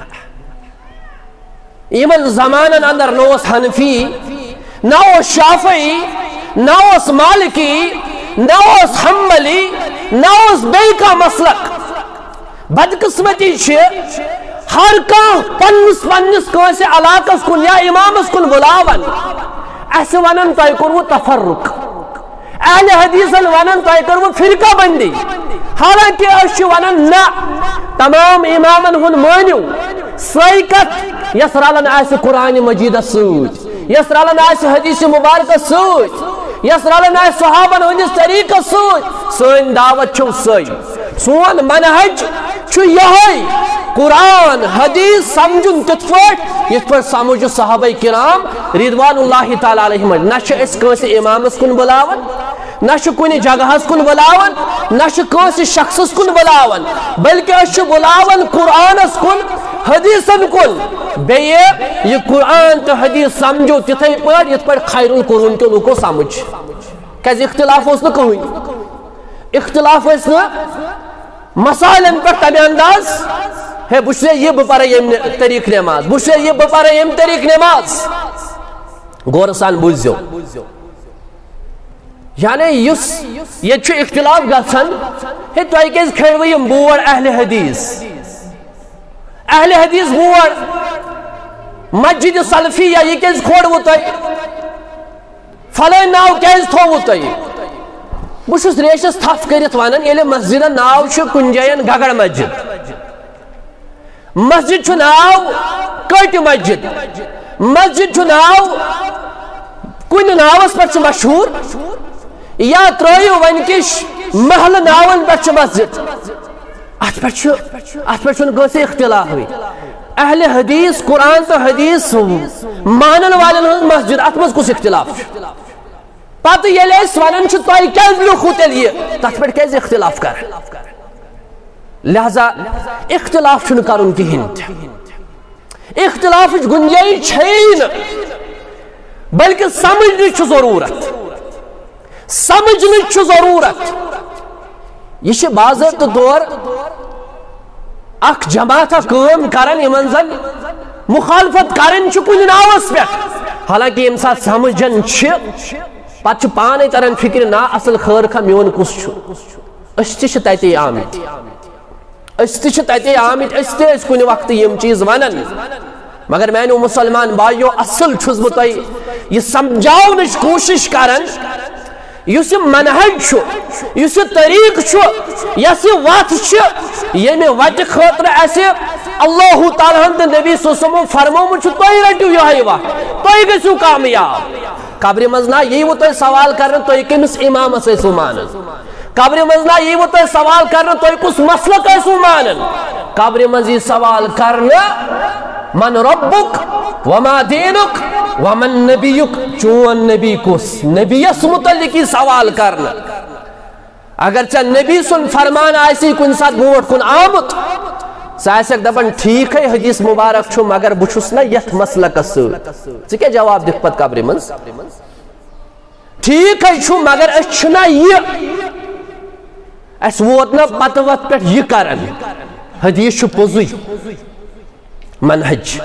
یہ من زمانن اندر نوس حنفی نوس شافعی نوس مالکی نوس حنبلی نوس بیکا مسلک بدقسمتی چھ ہر کان پنس پنس کوئی علاقس کن یا امامس کن بلاون ایسے ونن تو کرو تفرق اہل حدیثن ونن تو کرو فرقہ بندی حالانکہ اچھ ونن نا تمام امامن ہن مانیو سوئی کت یس رلان آسہِ قرآن مجیدس سۭتۍ یس رلان آسہِ حدیث مبارکس سۭتۍ یس رلان آسہِ صحابن ہٕنٛدِس طریقس سۭتۍ سٲنۍ دعوت چھو سۄے سون منہج چھُ یِہوٚے قرآن حدیث سمجھن تِتھ پٲٹھۍ یِتھ پٲٹھۍ سمجھ صحابہ کرام رضوان اللہ تعالیٰ علیہم نہ چھِ أسۍ کٲنٛسہِ اِمامس کُن بُلاوان نہ چھِ کُنہِ جگہس کُن بُلاوان نہ چھِ کٲنٛسہِ شخصس کُن بُلاوان بلکہ أسۍ چھِ بُلاوان قرآنس کُن حدیثن کُن بیٚیہِ یہِ قرآن تہٕ حدیث سمجھو تِتھے پٲٹھۍ یِتھ پٲٹھۍ خیر القرون کیو لوٗکو سمجھ کیازِ اختلاف اوس نہٕ کٕہٕنۍ اختلاف ٲسۍ نہٕ مسائلن پٮ۪ٹھ تمہِ انداز ہے بہٕ چھُسے یہِ بہٕ پرے ییٚمہِ طریقہٕ نٮ۪ماز بہٕ چھُسے یہِ بہٕ پرے ییٚمہِ طریقہٕ نٮ۪ماز غورٕ سان بوٗزِو یعنی یُس ییٚتہِ چھُ اختلاف گژھان ہے تۄہہِ کیازِ کھیڑوٕ یِم بورڈ اہلِ حدیث اہلِ حدیث بورڈ مسجد سلفیہ یہِ کیازِ کھوڑوٕ تۄہہِ فلٲنۍ ناو کیازِ تھووٕ تۄہہِ بہٕ چھُس ریشس تھپھ کٔرِتھ ونان ییٚلہِ مسجدن ناو چھُ کُنہِ جاین گگڑ مسجد مسجد چھُ ناو کٔٹۍ مسجد مسجد چھُ ناو کُنہِ ناوس پٮ۪ٹھ چھُ مشہوٗر یا ترٲیِو وۄنۍ کِش محلہٕ ناون پٮ۪ٹھ چھُ مسجد اتھ پٮ۪ٹھ چھُ اتھ پٮ۪ٹھ چھُنہٕ کٲنٛسہِ اختلافٕے اہلِ حدیث قرآن تہٕ حدیث مانن والٮ۪ن ہٕنٛز مسجد اتھ منٛز کُس اختلاف چھُ پتہٕ ییٚلہِ أسۍ ونان چھِ تۄہہِ کیازِ لیوٗکھوٕ تیٚلہِ یہِ تتھ پٮ۪ٹھ کیازِ اختلاف کران لہذا اختلاف چھُنہٕ کرُن کِہیٖنۍ تہِ اختلافٕچ گُنجٲیش چھیی نہٕ بلکہ سمجھنٕچ چھُ ضروٗرت سمجھنٕچ چھُ ضروٗرت یہ چھِ باضٲبطہٕ طور اکھ جماعتہ کٲم کران یِمن زن مخالفت کرٕنۍ چھِ کُنہِ ناوس پٮ۪ٹھ حالانکہ ییٚمہِ ساتہٕ سمجھان چھِ پتہٕ چھُ پانے تران فکرِ نا اصل خٲر خا میون کُس چھُ أسۍ تہِ چھِ تتے آمٕتۍ أسۍ تہِ چھِ تتے آمٕتۍ أسۍ تہِ ٲسۍ کُنہِ وقتہٕ یِم چیٖز ونان مگر میانیو مسلمان بایو اصل چھُس بہٕ تۄہہِ یہِ سمجھاونٕچ کوٗشش کران یُس یہِ منہج چھُ یُس یہِ طریقہٕ چھُ یۄس یہِ وتھ چھِ ییٚمہِ وتہِ خٲطرٕ اَسہِ اللہ تعالیٰ ہن تہٕ نبی صلی اللہ علیہ وسلم فرمومُت چھُ تُہۍ رٔٹِو یِہوٚے وتھ تُہۍ گٔژھِو کامیاب قبرِ منٛز نا ییٖوٕ تۄہہِ سوال کرنہٕ تُہۍ کٔمِس اِمامس ٲسِو مانان قبرِ منٛز نا ییٖوٕ تۄہہِ سوال کرنہٕ تُہۍ کُس مسلک ٲسِو مانان قبرِ منٛز یی سوال کرنہٕ من ربُک وما دیٖنُک ومن نبیُک چون نبی کُس نبیَس متعلق یی سوال کرنہٕ اگر ژےٚ نبی سُنٛد فرمان آسی کُنہِ ساتہٕ برونٛٹھ کُن آمُت ژٕ آسٮ۪کھ دپان ٹھیٖکھٕے حدیث مبارک چھُ مگر بہٕ چھُس نا یتھ مسلکس سۭتۍ ژٕ کیٛاہ جواب دِکھ پتہٕ قبرِ منٛز ٹھیٖکھٕے چھُ مگر أسۍ چھِنا یہِ اَسہِ ووت نا پتہٕ وتھ پٮ۪ٹھ یہِ کران حدیث چھُ پوٚزُے منہج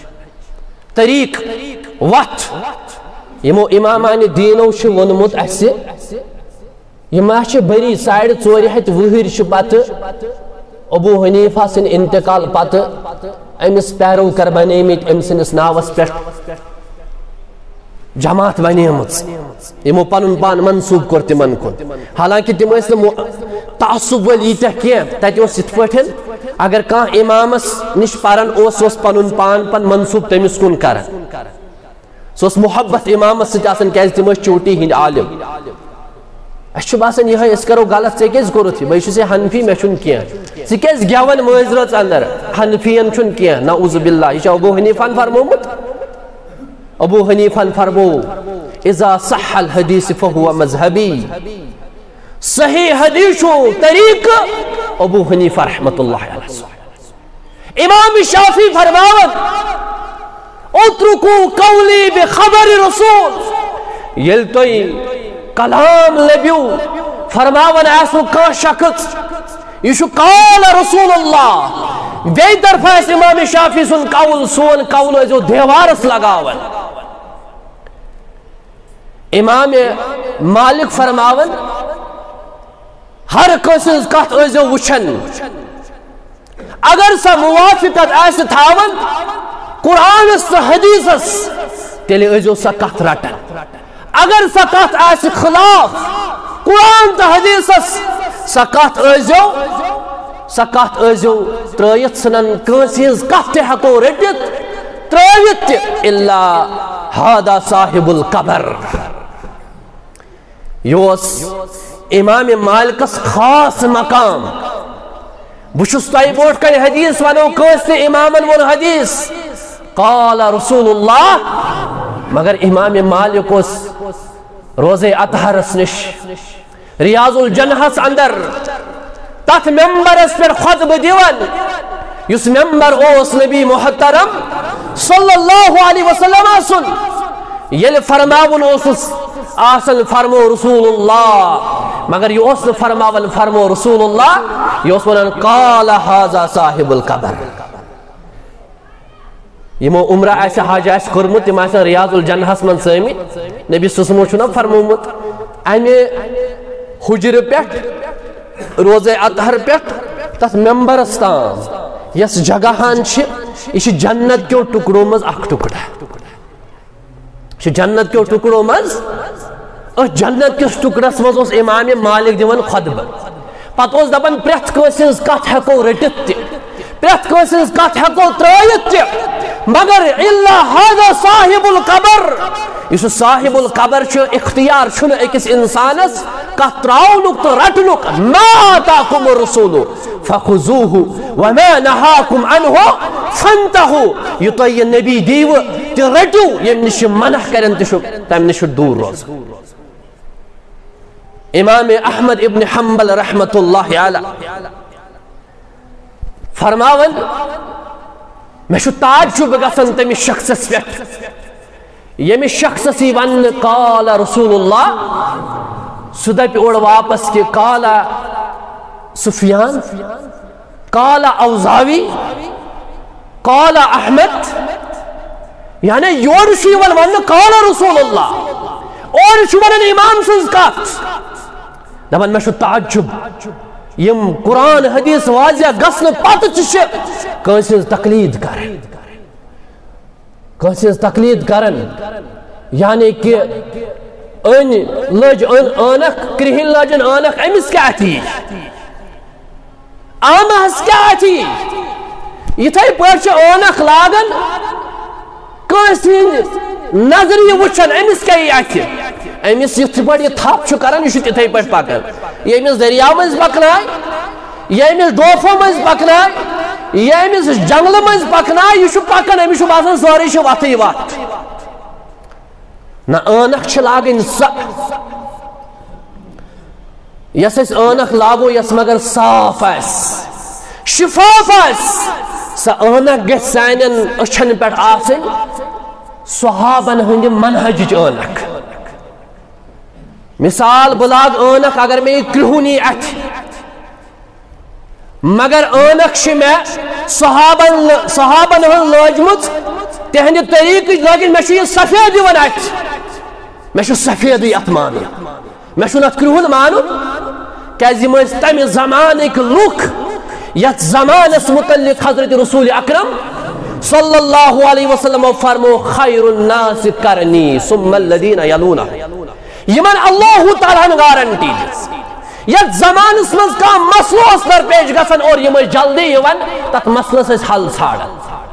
طریٖقہٕ وتھ یِمو اِمامانہِ دیٖنو چھُ ووٚنمُت اَسہِ یِم ما چھِ بٔری ساڑِ ژورِ ہتھ وُہٕرۍ چھِ پتہٕ ابو حنیفہ سٕنٛدِ انتقال پتہٕ أمِس پیروکر بنیمٕتۍ أمۍ سٕنٛدِس ناوس پٮ۪ٹھ جماعت بنیمٕژ یِمو پنُن پان منسوٗب کوٚر تِمن کُن حالانکہِ تِم ٲسۍ نہٕ تعصب وٲلۍ ییٖتیاہ کینٛہہ تتہِ اوس یِتھ پٲٹھۍ اگر کانٛہہ اِمامس نِش پران اوس سُہ اوس پنُن پان پن منسوٗب تٔمِس کُن کران سُہ اوس محبت اِمامس سۭتۍ آسان کیازِ تِم ٲسۍ چوٹی ہٕنٛدۍ عالم اَسہِ چھُ باسان یِہوٚے أسۍ کرو غلط ژےٚ کیازِ کوٚرُتھ یہِ بہٕ چھُس ہے حنفی مےٚ چھُنہٕ کینٛہہ ژٕ کیازِ گٮ۪وان مٲنٛزِ رٲژ اندر حنفین چھُنہٕ کینٛہہ نعوذ باللہ یہِ چھُ ابو حنیفاہن فرمومُت ابو حنیفاہن فرمو اذا صح الحدیث فهو مذہبی صحیح حدیث چھُ طریقہٕ ابو حنیفہ رحمۃ اللہ علیہ امام شافعی فرماوان اترکو قولی بخبر رسول ییٚلہِ تُہۍ کلام لبیو فرماون آسو کانٛہہ شخص یہ چھُ قال رسول اللہ بیٚیہِ طرفہٕ آسہِ امام شافعی سُنٛد قول سون قول ٲسۍزیو دیوارس لگاوان امام مالک فرماون ہر کٲنٛسہِ ہٕنٛز کتھ ٲسۍزیو وٕچھان اگر سۄ موافقت آسہِ تھاوان قرآنس تہٕ حدیثس تیٚلہِ ٲسۍزیو سۄ کتھ رٹان اگر سۄ کتھ آسہِ خلاف قرآن تہٕ حدیثس سۄ کتھ ٲسۍزیو سۄ کتھ ٲسۍزیو ترٲیِتھ ژھٕنان کٲنٛسہِ ہٕنٛز کتھ تہِ ہٮ۪کو رٔٹِتھ ترٛٲوِتھ تہِ اِلا ہادا صاحب القبر. یہِ اوس امام مالکس خاص مقام. بہٕ چھُس تۄہہِ برٛونٛٹھ کنہِ حدیث ونو کٲنٛسہِ تہِ امامن ووٚن حدیث قال رسول اللہ, مگر امام مالک اوس روزے اطہرس نش ریاض الجنہس اندر تتھ ممبرس پہ خطبہ دیوان یس ممبر اوس نبی محترم صلی اللہ علیہ وسلم سن. یل فرماون اوسس آسن فرمو رسول اللہ, مگر یہ اوس فرماون فرمو رسول اللہ, یہ اوس ونان قال ھذا صاحب القبر. یمو عمرہ آسہ حج آسہ کورمت تم آسن ریاض الجنہس من سٲمِتۍ. نبی سسمو چھُنہ فرمومُت امہِ حجر پٮ۪ٹھ روزے اطہر پٮ۪ٹھ تتھ ممبرس تام یس جگہان چھ یہ چھ جنت کیو ٹکڑو مز اکھ ٹکڑا. یہ جنت کیو ٹکڑو مز اس جنت کس ٹکڑس مز اوس امام مالک دِوان خطبہ. پتہٕ اوس دپان پرٛٮ۪تھ کٲنٛسہِ ہٕنٛز کتھ ہٮ۪کو رٔٹِتھ تہِ پرٛٮ۪تھ کٲنٛسہِ ہٕنٛز کتھ ہٮ۪کو ترٛٲوِتھ تہِ مگر الا ھذا صاحب القبر. یُس صاحب القبر چھُ اختیار چھُنہٕ أکِس انسانس کتھ ترٛاونُک تہٕ رٹنُک. ما آتاکُم الرسوٗلُ فخذوٗہ وما نہاکُم عنہ فانتہوٗ. یہِ تۄہہِ یہِ نبی دیٖوٕ تہِ رٔٹِو, ییٚمہِ نِش منع کرن تہِ چھُ تمہِ نِش چھُ دوٗر روزُن. امام احمد ابن حنبل رحمۃ اللہ علیہ فرماون میں چھُ تعجب گژھان تٔمِس شخصس پٮ۪ٹھ ییٚمِس شخصس یی وننہٕ قال رسول اللہ, سُہ دپہِ اورٕ واپس کہِ قال سفیان, قال اوزاوی, قال احمد. یعنی یورٕ چھُ یِوان وننہٕ قال رسول اللہ, اورٕ چھُ ونان امام سٕنٛز کتھ. دپان مےٚ چھُ تعجب یم قرآن حدیث واضح گژھنہٕ پتہٕ تہِ چھِ کٲنٛسہِ ہٕنٛز تقلید کران کٲنٛسہِ ہٕنٛز تقلید کران. یعنی کہ أنۍ لٔج ٲنکھ کرٛہِنۍ لٲجن ٲنکھ أمِس کیٛاہ اَتھِ یی عامہس کیٛاہ اَتھِ یی. یِتھَے پٲٹھۍ چھِ ٲنکھ لاگان کٲنٛسہِ ہٕنٛدِ نظرِ یہِ وٕچھان أمِس کیٛاہ یی اَتھِ. أمِس یِتھ پٲٹھۍ یہِ تھپ چھُ کران یہِ چھُ تِتھَے پٲٹھۍ پکان. یہِ أمِس دٔریاو منٛز پکنایہِ, یہِ أمِس ڈوفو منٛز پکنایہِ, یہِ أمِس جنگلہٕ منٛز پکنایہِ, یہِ چھُ پکان أمِس چھُ باسان سورُے چھِ وتھٕے وتھ. نہ ٲنکھ چھِ لاگٕنۍ سۄ یۄس أسۍ ٲنکھ لاگو یۄس مگر صاف آسہِ شفاف آسہِ. سۄ ٲنکھ گژھِ سانٮ۪ن أچھن پٮ۪ٹھ آسٕنۍ صحابن ہٕنٛدِ منہجٕچ ٲنکھ. مثال بہٕ لاگہٕ ٲنکھ اگر مےٚ یہِ کرٛہُن یی اَتھِ, مگر ٲنکھ چھِ مےٚ صحابن صحابن ہٕنٛز لٲجمٕژ تِہنٛدِ طریٖقٕچ لٲگِتھ, مےٚ چھُ یہِ سفید یِوان اَتھِ, مےٚ چھُ سفیدٕے اَتھ مانُن, مےٚ چھُنہٕ اَتھ کرٛہُن مانُن. کیٛازِ یِم ٲسۍ تمہِ زمانٕکۍ لُکھ یتھ زمانس متعلق حضرت رسول اکرم صلی اللہ علیہ وسلم فرمو خیر الناس کرنی ثم الذین یلونہ. یمن اللہ تعالیٰ ہن گارنٹی دِژ یتھ زمانس منٛز کانٛہہ مسلہٕ اوس درپیش گژھان اور یِم ٲسۍ جلدی یِوان تتھ مسلس ٲسۍ حل ژھانڈان.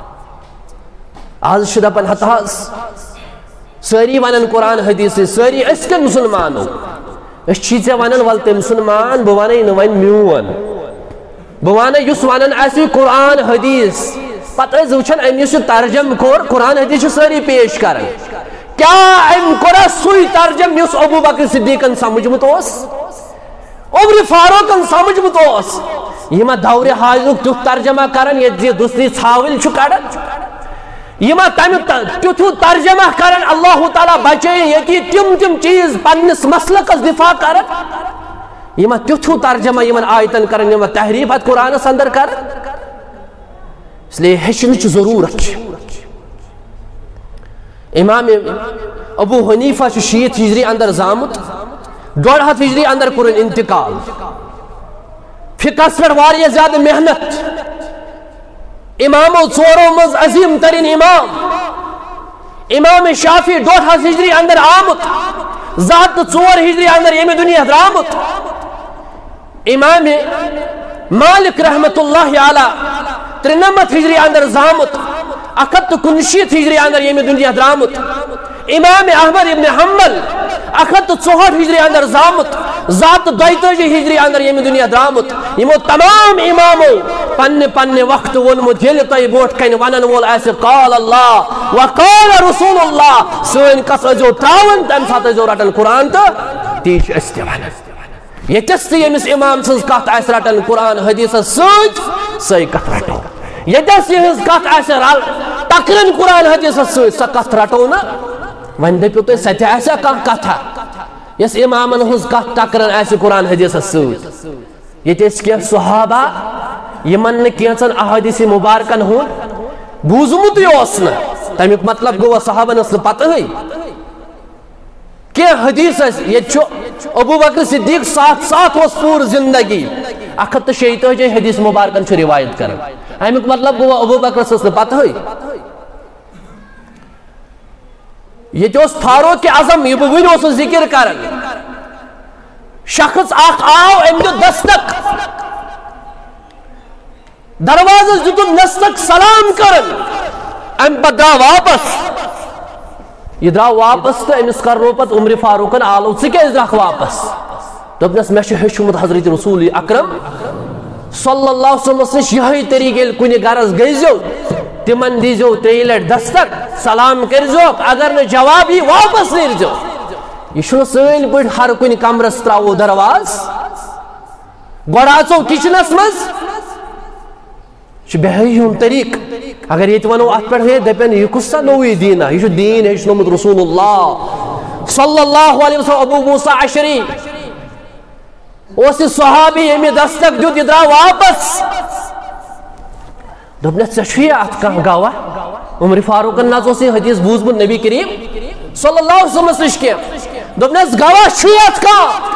آز چھِ دپان ہتا حظ سٲری ونان قرآن حدیث, سٲری أسۍ کیٛاہ مُسلمانو, أسۍ چھی ژےٚ ونان ول تہِ مُسلمان, بہٕ ونے نہٕ وۄنۍ میون, بہٕ ونے یُس ونان آسہِ قرآن حدیث. پتہٕ ٲسۍ وٕچھان أمۍ یُس یہِ ترجم کوٚر قرآن حدیث چھِ سٲری پیش کران, کیٛاہ أمۍ کوٚرا سُے ترجم یُس ابوٗ بکر صدیٖقن سمجھمُت اوس, عمرِ فاروقن سمجھمُت اوس. یہِ ما دورِ حاضرُک تیُتھ ترجمہ کران ییٚتہِ زِ دُستی ژھاوٕلۍ چھُ کڑان, یہِ ما تمہِ تیُتھ ترجمہ کران اللہ تعالیٰ بچٲیِن ییٚتہِ تِم تِم چیٖز پننِس مسلکس دفاع کران, یہِ ما تیُتھ ترجمہ یِمن آیتن کران یِم تحریف اتھ قرآنس اندر کران. اس لیے ہیٚچھنٕچ ضروٗرت چھِ. امام ابو حنیفہ چھُ شیٖتھ ہجری اندر زامُت, ڈوڑ ہتھ ہجری اندر کوٚرُن انتقال. فقہس پٮ۪ٹھ واریاہ زیادٕ محنت, امامو ژورو منٛز عظیٖم ترین امام امام شافی ڈوڑ ہتھ ہجری اندر آمُت, زٕ ہتھ تہٕ ژور ہجری اندر ییٚمہِ دُنیا درٛامُت. امام مالک رحمت اللہ علیہ ترنمت ہجری اندر زامت اکت تو کنشیت ہجری اندر یہ دنیا درامت امام احمد ابن حنبل اکت تو چوہٹ ہجری اندر زامت ذات دویتجی ہجری اندر یہ دنیا درامت یمو تمام امامو پن پن وقت ونمت یل تو بوٹ کن ونن وول ایسے قال اللہ وقال رسول اللہ سن کس جو تراون تم سات جو رٹن قرآن تو تیج استوان یہ تس یمس امام سز کت اس رٹن قرآن حدیث سوچ سی کت رٹو یہ دس یہ کت اس ٹکرن قرآن حدیث سوچ سا کت رٹو نا ون دپیو تو سہ ایسا کھانا کتھا یس امامن ہز کت ٹکرن ایسے قرآن حدیث سوچ یہ کی صحابہ یمن کینچن احادیث مبارکن ہند بوزمت تمیک مطلب گو صحابن اس پتہ کی حدیث یہ ابو بکر صدیق ساتھ ساتھ اس پور زندگی اکھت شیطہ حدیث مبارکن چھ روایت کرن امیک مطلب گو ابو بکر اس پتہ یہ جو فاروق اعظم یہ بوین اس ذکر کرن شخص اخ آو ام جو دستک دروازہ جتن نستک سلام کرن ام پا درا واپس یہ درا واپس تو امس کرنو پت عمر فاروقن آلو سی کیا درا واپس تو اپنس میں شہشمت حضرت رسول اکرم صلی اللہ علیہ وسلم یہی طریقے کنی غرض گئیزو تمن دیزو تریلٹ دستک سلام کرزو اگر نہ جواب ہی واپس نیرزو یہ شنو سین پہ ہر کن کمرس تراو درواز گوڑاچو کچنس مز بہی ہم طریق اگر یہ ونو ات پہ ہے دپن یہ کسا نوی دین ہے یہ دین ہے شنو رسول اللہ صلی اللہ علیہ وسلم ابو موسیٰ عشری اسی صحابی ہمیں دستک جو درا واپس دپن ژےٚ ات کانٛہہ گواہ عمر فاروقن نہ اوس حدیث بوزمت نبی کریم صلی اللہ علیہ وسلم نش کینٛہہ دپنس گواہ چھُے ات کانٛہہ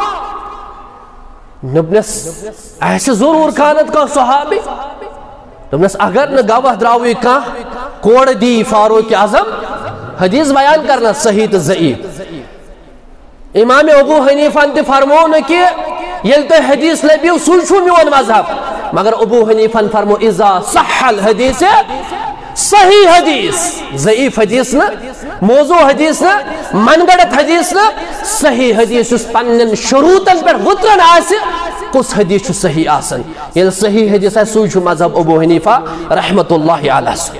دپنس آسہِ ضروٗر کانت کانٛہہ صحابی دپنس اگر نہ گواہ درٛاوٕے کانٛہہ کورٕ دی فاروق اعظم حدیث بیان کرنا صحیح تہٕ ضعیف امام ابو حنیفہ تہِ فرمو نہ کہ ییٚلہِ تۄہہِ حدیث لبیو سُے چھُ میون مذہب مگر ابو حنیفہ فرمو اذا صح الحدیث صحیح حدیث ضعیف حدیث نا موضوع حدیث نا من گڑت حدیث نا صحیح حدیث اس پنن شروطن پر وطرن آسے کس حدیث صحیح آسن یہ صحیح حدیث ہے سوچ مذہب ابو حنیفہ رحمت اللہ علیہ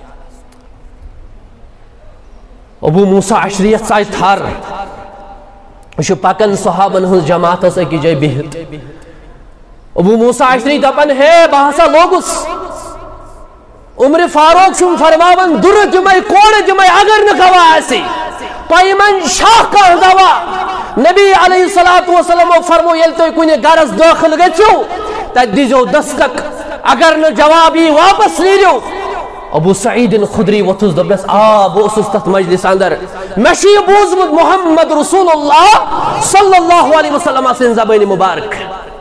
ابو موسیٰ عشریت سائی تھار یہ پاکن صحابن ہن جماعت سے کی جائے بہت ابو موسیٰ عشری دپن ہے بہسا لوگس عمر فاروق شم فرماون در جمعی کوڑ جمعی اگر نہ گواہ ایسی پایمن شاہ کا گواہ نبی علیہ السلام فرمو یل تو کنی غرض داخل گچو تک دیجو دستک اگر نہ جوابی واپس لیجو ابو سعید خدری وتھس دبس آ بو سست مجلس اندر مشی بوزمت محمد رسول اللہ صلی اللہ علیہ وسلم سے زبان مبارک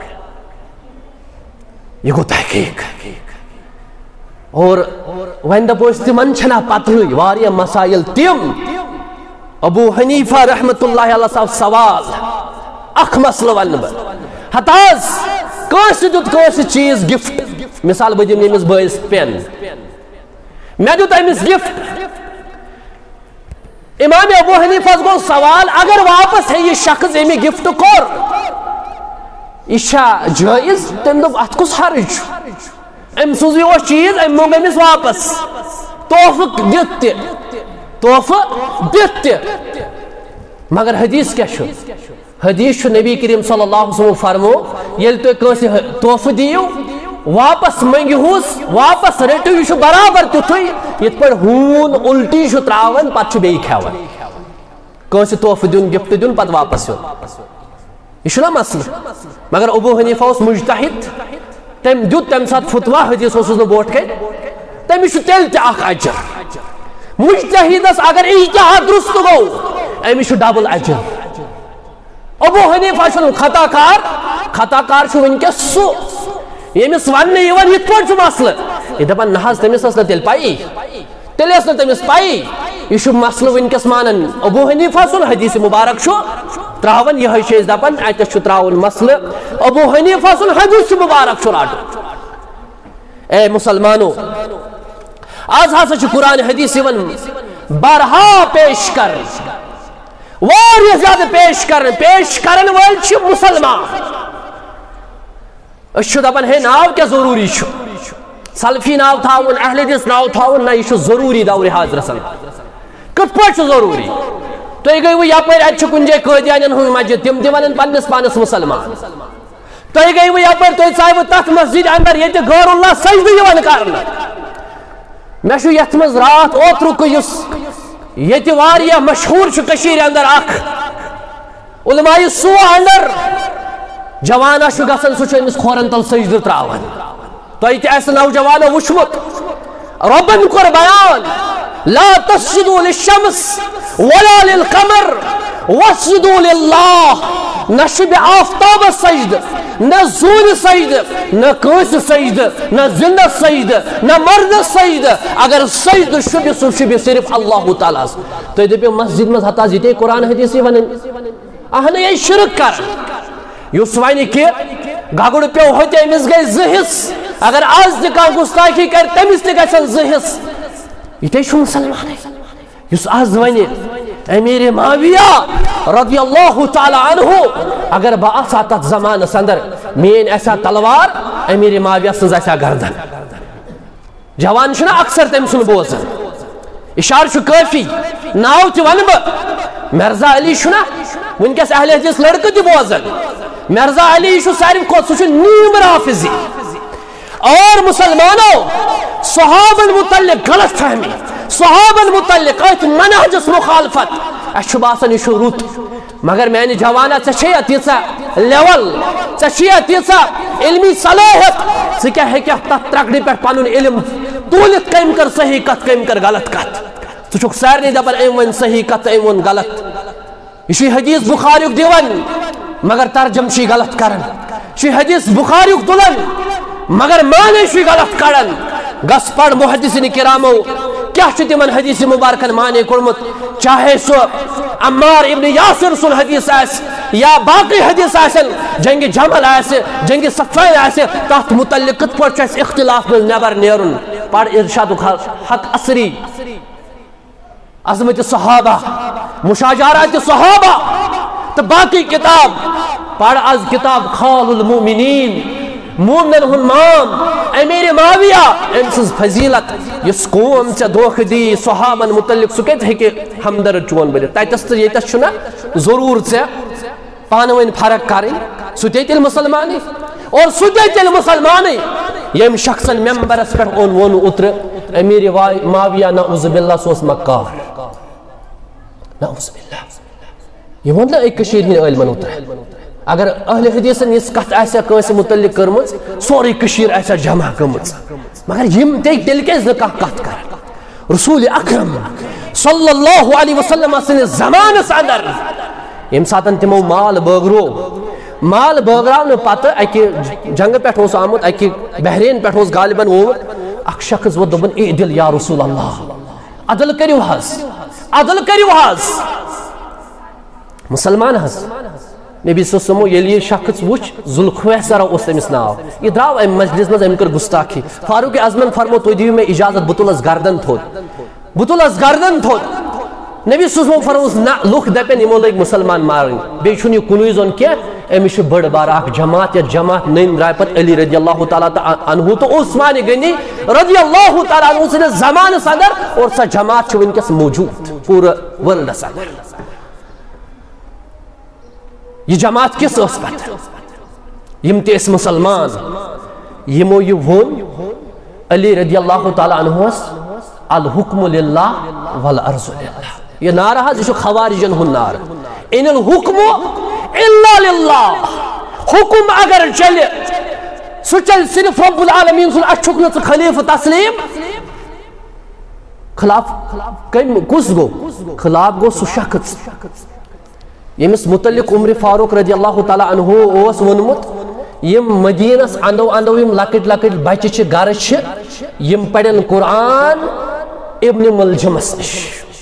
یہ گو تحقیق اور وین دپوس تمن چھنا پتہ واریاہ مسائل تم ابو حنیفہ رحمت اللہ علیہ صاحب سوال اخ مسئلہ ون بہ ہتاز کانس دیت کانس چیز گفٹ مثال بہ دم یمس بٲیس پین میں دیت امس گفٹ امام ابو حنیفہ گو سوال اگر واپس ہے یہ شخص امی گفٹ کور یہ جائز تم دپ ات کس حرج ام سوزی وہ چیز ام مونگ امس واپس تحفہ دت تہ تحفہ دت تہ مگر حدیث کیا چھو حدیث چھو نبی کریم صلی اللہ علیہ وسلم فرمو یل تو کانسی تحفہ دیو واپس منگیوس واپس رٹو یہ برابر تیتھے یت پہ ہون الٹی تراون پتہ بیٚیہِ کھیوان کانسی تحفہ دین گفٹ دین پتہ واپس یون یہ نا مسئلہ مگر ابو حنیفہ اس مجتہد تم دیت تم سات فتوا حدیث اس بوٹ کے تمس تیل تہ اخ اجر مجتہدس اگر اجتہاد درست گو امس ڈبل اجر ابو حنیفہ چھ خطا کار خطا کار چھ ونکس سو یمس ون یوان یت پٹ مسئلہ یہ دپان نہ تمس اس تیل پائی تیل اس تمس پائی یہ مسئلہ ونکس مانن ابو حنیفہ سن حدیث مبارک چھو تراون یہ چیز دپان اتس چھ تراون مسئلہ ابو حنیفہ سن حدیث مبارک چھو راٹو اے مسلمانو آج ہسا قرآن حدیث بارہا پیش کر واریاہ زیادہ پیش کر پیش کرن ول مسلمان اس دپان ہے ناو کیا ضروری سلفی ناو تھاون اہل حدیث ناو تھاون نہ یہ ضروری دور حاضرس کت پہ ضروری تھی گئی یپر ات کن جائے قادیانین ہند مسجد تم تہ ون پنس پانس مسلمان تھی گئی یپر تھی ثاو تک مسجد اندر یہ غیر اللہ سجدہ کر مے یت مز رات اوترک یہ واریاہ مشہور کشیر اندر اخ علماء سو اندر جوانا گھن سہ امس کھورن تل سجدہ تراوان تھی تہ نوجوانو وچمت ربن کور بیان لا تسجدوا للشمس ولا للقمر واسجدوا للہ نہ شب آفتاب سجد نہ زون سجد نہ کنس سجد نہ زندہ سجد نہ مرد سجد اگر سجد شب سب شب صرف اللہ تعالیٰ تو دپیو مسجد مز ہتا زیتے قرآن حدیث ون اہن یہ شرک کر اس ون کہ گگڑ پیو ہوتے امس گئی زہس اگر آج تہ کھانا گستاخی کر تمس تہ گھن زہس یہ مسلمان اس آج ون امیر معاویہ رضی اللہ تعالی عنہ اگر بہ آسا تت زمانس اندر مین ایسا تلوار امیر معاویہ سن ایسا گردن جوان چھنا اکثر تم سن بوزن اشار کافی ناو تہ ون بہ مرزا علی چھنا ونکس اہل حدیث لڑکہ تہ بوزن مرزا علی ساروی کھت سہ نیم رافضی اور مسلمانوں صحابن متعلق غلط فہمی صحابن متعلق ات منہجس مخالفت اس باسان یہ رت مگر میانہ جوانا ژے تیژا لیول ژے تیژا علمی صلاحیت ژٕ کیٛاہ ہیٚککھ تتھ ترکڑِ پٮ۪ٹھ پنُن علم تولت کم کر صحیح کت کم کر غلط کت ژٕ چھُکھ سارنٕے دپان أمۍ ون صحیح کت أمۍ ون غلط یہ حدیث بخاریُک دِوان مگر ترجم چھ غلط کران یہ حدیث بخاریُک تلان مگر معنی چھ غلط کڑان گس پڑ محدثین کرامو کیا تمن حدیث مبارکن معنی کورمت چاہے سو عمار ابن یاسر سن حدیث آس یا باقی حدیث آسن جنگ جمل آس جنگ صفین آس تحت متعلق کت پہ اختلاف میں نبر نیرن پڑ ارشاد حق اثری عظمت صحابہ مشاجرات صحابہ تو باقی کتاب پڑ از کتاب خال المؤمنین مومنن ہن مام امیر معاویہ ام سز فضیلت یس قوم ژے دھوکہ دی صحابن متعلق سہ کت ہیکہ ہمدرد چون بنت تتس تو یتس چھنا ضرور ژے پانہ ون فرق کریں سہ تے تیل مسلمانی اور سہ تے تیل مسلمانی یم شخصن ممبرس پہ اون وون اتر امیر معاویہ نعوذ باللہ سوس مکار نعوذ باللہ یہ ون ایک کشیر ہند علمن اتر اگر اہل حدیثن اس کت آسیا کنس متعلق کرمز سوری کشیر آسیا جمع کرمز مگر یم تے دل کیس نہ کت کر رسول اکرم صلی اللہ علیہ وسلم سن زمانس اندر یم ساتن تمو مال بغرو مال بغراون پتہ اکہ جنگ پٹھ اوس آمت اکہ بحرین پٹھ اوس غالباً اومت اک شخص و دبن اے دل یا رسول اللہ عدل کریو حظ عدل کریو حظ مسلمان حظ نبی صلی اللہ علیہ وسلم یلی شخص وچ ذوالخویسرہ اس تمس ناو یہ دراو ام مجلس مز ام کر گستاخی فاروق اعظمن فرمو تو دیو میں اجازت بتولس گردن تھود بتولس گردن تھود نبی صلی اللہ علیہ وسلم فرموس نہ لوک دپن یمو لگ مسلمان مارن بے چھن یہ کنوی زون کیا امس چھ بڑ بار اخ جماعت یا جماعت نین درائے پت علی رضی اللہ تعالی عنہ تو عثمان غنی رضی اللہ تعالی عنہ سن زمان صدر اور سا جماعت چھ ونکس موجود پورا ورلڈ صدر یہ جماعت کس اس پتہ یم تیس مسلمان یمو یہ ون علی رضی اللہ تعالی عنہ الحکم للہ والارض للہ یہ نعرہ ہے جو خوارجن ہن نعرہ ان الحکم الا للہ حکم اگر چلے سو چل صرف رب العالمین سن اچھکن سے خلیفہ تسلیم خلاف کس گو خلاف گو سو شخص یمس متعلق عمر فاروق رضی اللہ تعالی عنہ اوس ونمت یم مدینس اندو اندو یم لکٹ لکٹ بچہ چھ گر چھ یم پڑھن قرآن ابن ملجمس نش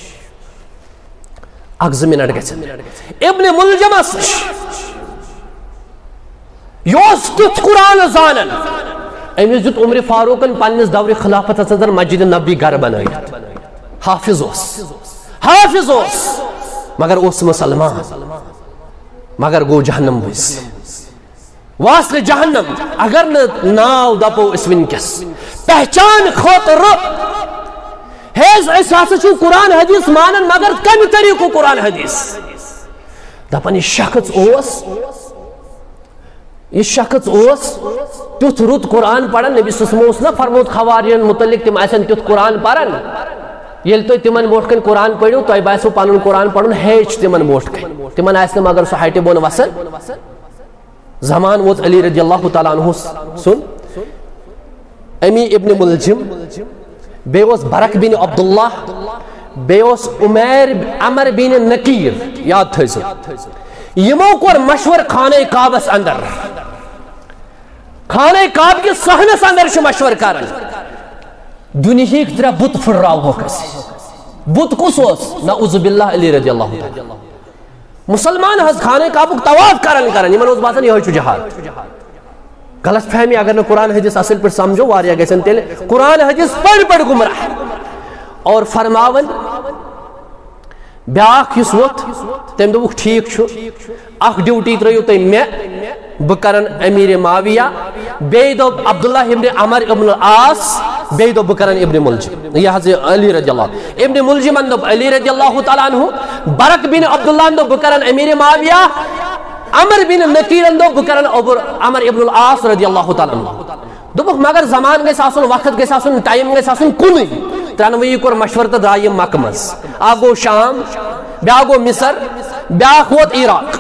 اک زٕ منٹ گژھن ابن ملجمس نش یوس تیُتھ قرآن زانن امس دیت عمر فاروقن پنس دور خلافت اندر مسجد نبی گھر بنائت حافظ اس حافظ اس مگر اس مسلمان مگر گو جہنم بس واصل جہنم اگر ناو دپو اس ونکس پہچان خاطر حیث اس ہسا قرآن حدیث مانن مگر کم طریقو قرآن حدیث دپن یہ شخص اوس یہ شخص اوس تیت رت قرآن پڑھن نبی صلی اللہ علیہ وسلم نہ فرموت خوارین متعلق تم آسن تیت قرآن پڑھن یل تو تمن موٹ کن قرآن پڑھو تو باسو پن قرآن پڑھن ہیچ تمن موٹ کن تمن آس مگر سہ ہٹہ بون وسن زمان ووت علی رضی اللہ تعالیٰ عنہ سن امی ابن ملجم بیوس برک بن عبداللہ بیوس عمیر عمر بن نقیر یاد تھیسو یمو کور مشور خانہ کعبس اندر خانہ کعب کے صحنس اندر چھ مشور کرن دنیاک ترا بت پھراو ہوکس بت کس اوس نعوذ باللہ علی رضی اللہ تعالیٰ مسلمان حض خانہ کعب طواف کرن کرن یمن اوس باسان یہ جہاد غلط فہمی اگر نہ قرآن حدیث اصل پر سمجھو واریا گژھن تیل قرآن حدیث پڑھ پڑھ گمراہ اور فرماون بیاکھ یس ووت تم دوک ٹھیک چھو اخ ڈیوٹی ترایو تم مے بہ کرن امیر معاویہ بیٚیہِ دوٚپ عبداللہ ابن عمر ابن العاص بیٚیہِ دوٚپ بہ کرن ابن ملجم یہ حض علی رضی اللہ ابن ملجمن دوٚپ علی رضی اللہ تعالیٰ عنہ برک بن عبداللہ دوٚپ بہ کرن امیر معاویہ عمر بن نقیرن دوٚپ بہ کرن عمر ابن العاص رضی اللہ تعالیٰ عنہ دوٚپُکھ مگر زمان گژھِ آسُن وقت گژھِ آسُن ٹایم گژھِ آسُن کُنُے ترٛنوٕیی کوٚر مشورٕ تہٕ درٛاے یِم مکہٕ منٛز اکھ گوٚو شام بیٛاکھ گوٚو مصر بیٛاکھ ووت عراق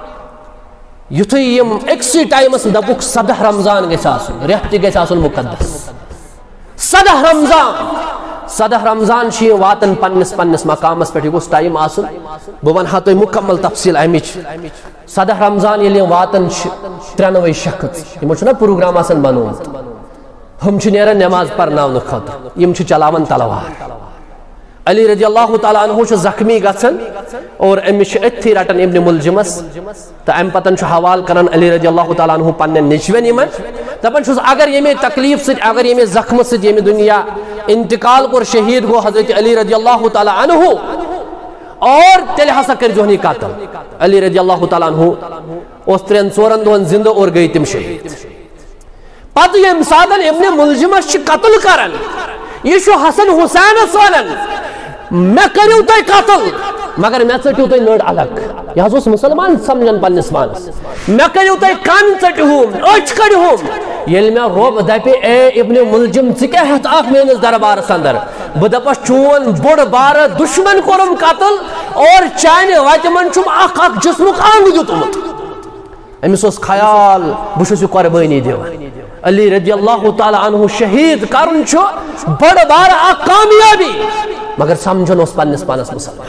یُتھُے یِم أکسٕے ٹایمس دوٚپُکھ سدہ رمضان گژھِ آسُن رٮ۪تھ تہِ گژھِ آسُن مُقدس سدہ رمضان سدہ رمضان چھِ یِم واتن پننس پننس مقامس پٮ۪ٹھ یہِ گوٚژھ ٹایم آسُن بہٕ ونہا تۄہہِ مُکمل تفصیٖل امِچ سدہ رمضان ییٚلہِ یِم واتن چھِ ترٛٮ۪نوَے شخص یِمو چھُنہ پروگرام آسان بنومُت ہم چھِ نیران نٮ۪ماز پرناونہٕ خٲطرٕ یِم چھِ چلاوان تلوار علی رضی اللہ تعالیٰ عنہ چھُ زخمی گژھان اور أمِس چھِ أتھی رٹان ابن ملجمس تہٕ امہِ پتن چھُ حوالہٕ کران علی رضی اللہ تعالیٰ عنہ پننٮ۪ن نیٚچوٮ۪ن یِمن دپان چھُس اگر ییٚمے تکلیٖف سۭتۍ اگر ییٚمے زخمہٕ سۭتۍ ییٚمہِ دُنیا انتقال کوٚر شہید گوٚو حضرت علی رضی اللہ تعالیٰ عنہ اور تیٚلہِ ہسا کٔرۍزِہون یہِ قتل علی رضی اللہ تعالیٰ عنہ اوس ترٛٮ۪ن ژورن دۄہن زندٕ اور گٔے تِم شہید پتہٕ ییٚمہِ ساتن ابن ملجمس چھِ قتل کران یہ چھُ حسن حسینس ونان مے کٔرِو تُہۍ قتل مگر مے ژٔٹِو تُہۍ نٔر الگ یہ حظ اوس مسلمان سمجھان پننس پانس مے کٔرِو تُہۍ کن ژٔٹِہوم أچھ کڑِہوم ییٚلہِ مے رۄب دپہِ اے ابن ملجم ژٕ کیٛاہ ہٮ۪تھ اکھ میٲنِس دربارس اندر بہٕ دپس چون بوٚڑ بارٕ دُشمن کوٚرُم قتل اور چانہِ وتہِ منٛز چھُم اکھ اکھ جسمُک انگ دیُتمُت أمِس اوس خیال بہٕ چھُس یہِ قۄربٲنی دِوان علی رضی اللہ تعالیٰ عنہ شہید کرُن چھُ بٔڑ بارٕ اکھ کامیابی مگر سمجھن اوس پننس پانس مسلمان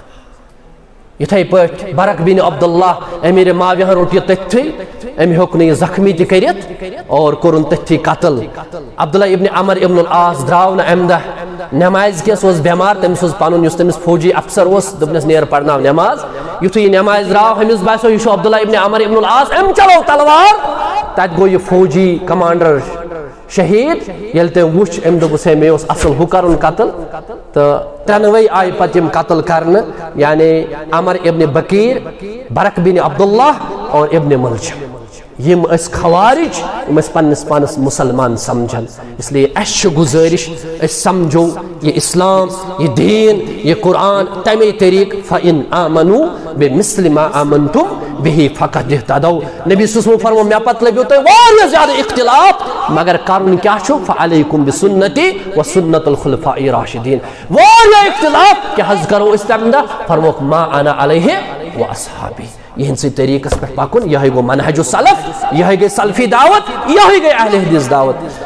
یِتھے پٲٹھۍ برک بن عبداللہ امیر معاویہ روٚٹ یہِ تٔتھی أمۍ ہیوٚک نہٕ یہِ زخمی تہِ کٔرِتھ اور کوٚرُن تٔتھی قتل عبداللہ ابن عمر ابن العاص درٛاو نہٕ امہِ دۄہ نٮ۪مازِ کیس اوس بٮ۪مار تٔمِس اوس پنُن یُس تٔمِس فوجی افسر اوس دوٚپنس نیر پرناو نٮ۪ماز یُتھُے یہِ نٮ۪مازِ درٛاو أمِس باسیو یہِ چھُ عبداللہ ابن عمر ابن العاص أمۍ چلو تلوار تتہِ گوٚو یہِ فوجی کمانڈر شہید ییٚلہِ تٔمۍ وُچھ أمۍ دوٚپُس ہے مےٚ اوس اصل ہُہ کرُن قتل تہٕ ترٛٮ۪نوَے آیہِ پتہٕ یِم قتل کرنہٕ یعنی عمر ابن بکیر برک بن عبداللہ اور ابن ملجم یم اس خوارج یم اس پنس پانس مسلمان سمجھن اس لیے اش گزارش اس سمجھو یہ اسلام یہ دین یہ قرآن تمی طریق فَإِنْ آمَنُوا بِمِثْلِ مَا آمَنْتُمْ بِهِ فَقَدْ اهْتَدَوْا نبی صلی اللہ علیہ وسلم فرمو مے پتہ لگیو تۄہہِ واریاہ زیادٕ اختلاف مگر کرُن کیاہ چھُ فَعَلَيْكُمْ بِسُنَّتِي وَسُنَّةِ الْخُلَفَاءِ الرَّاشِدِينَ واریاہ اختلاف کہ حض کرو اس تمہِ دۄہ فرموکھ ما انا علیہ وَأَصْحَابِي یہنسی طریقس پہ پکن یہ گو منہج السلف یہ گئی سلفی دعوت یہ گئی اہل حدیث دعوت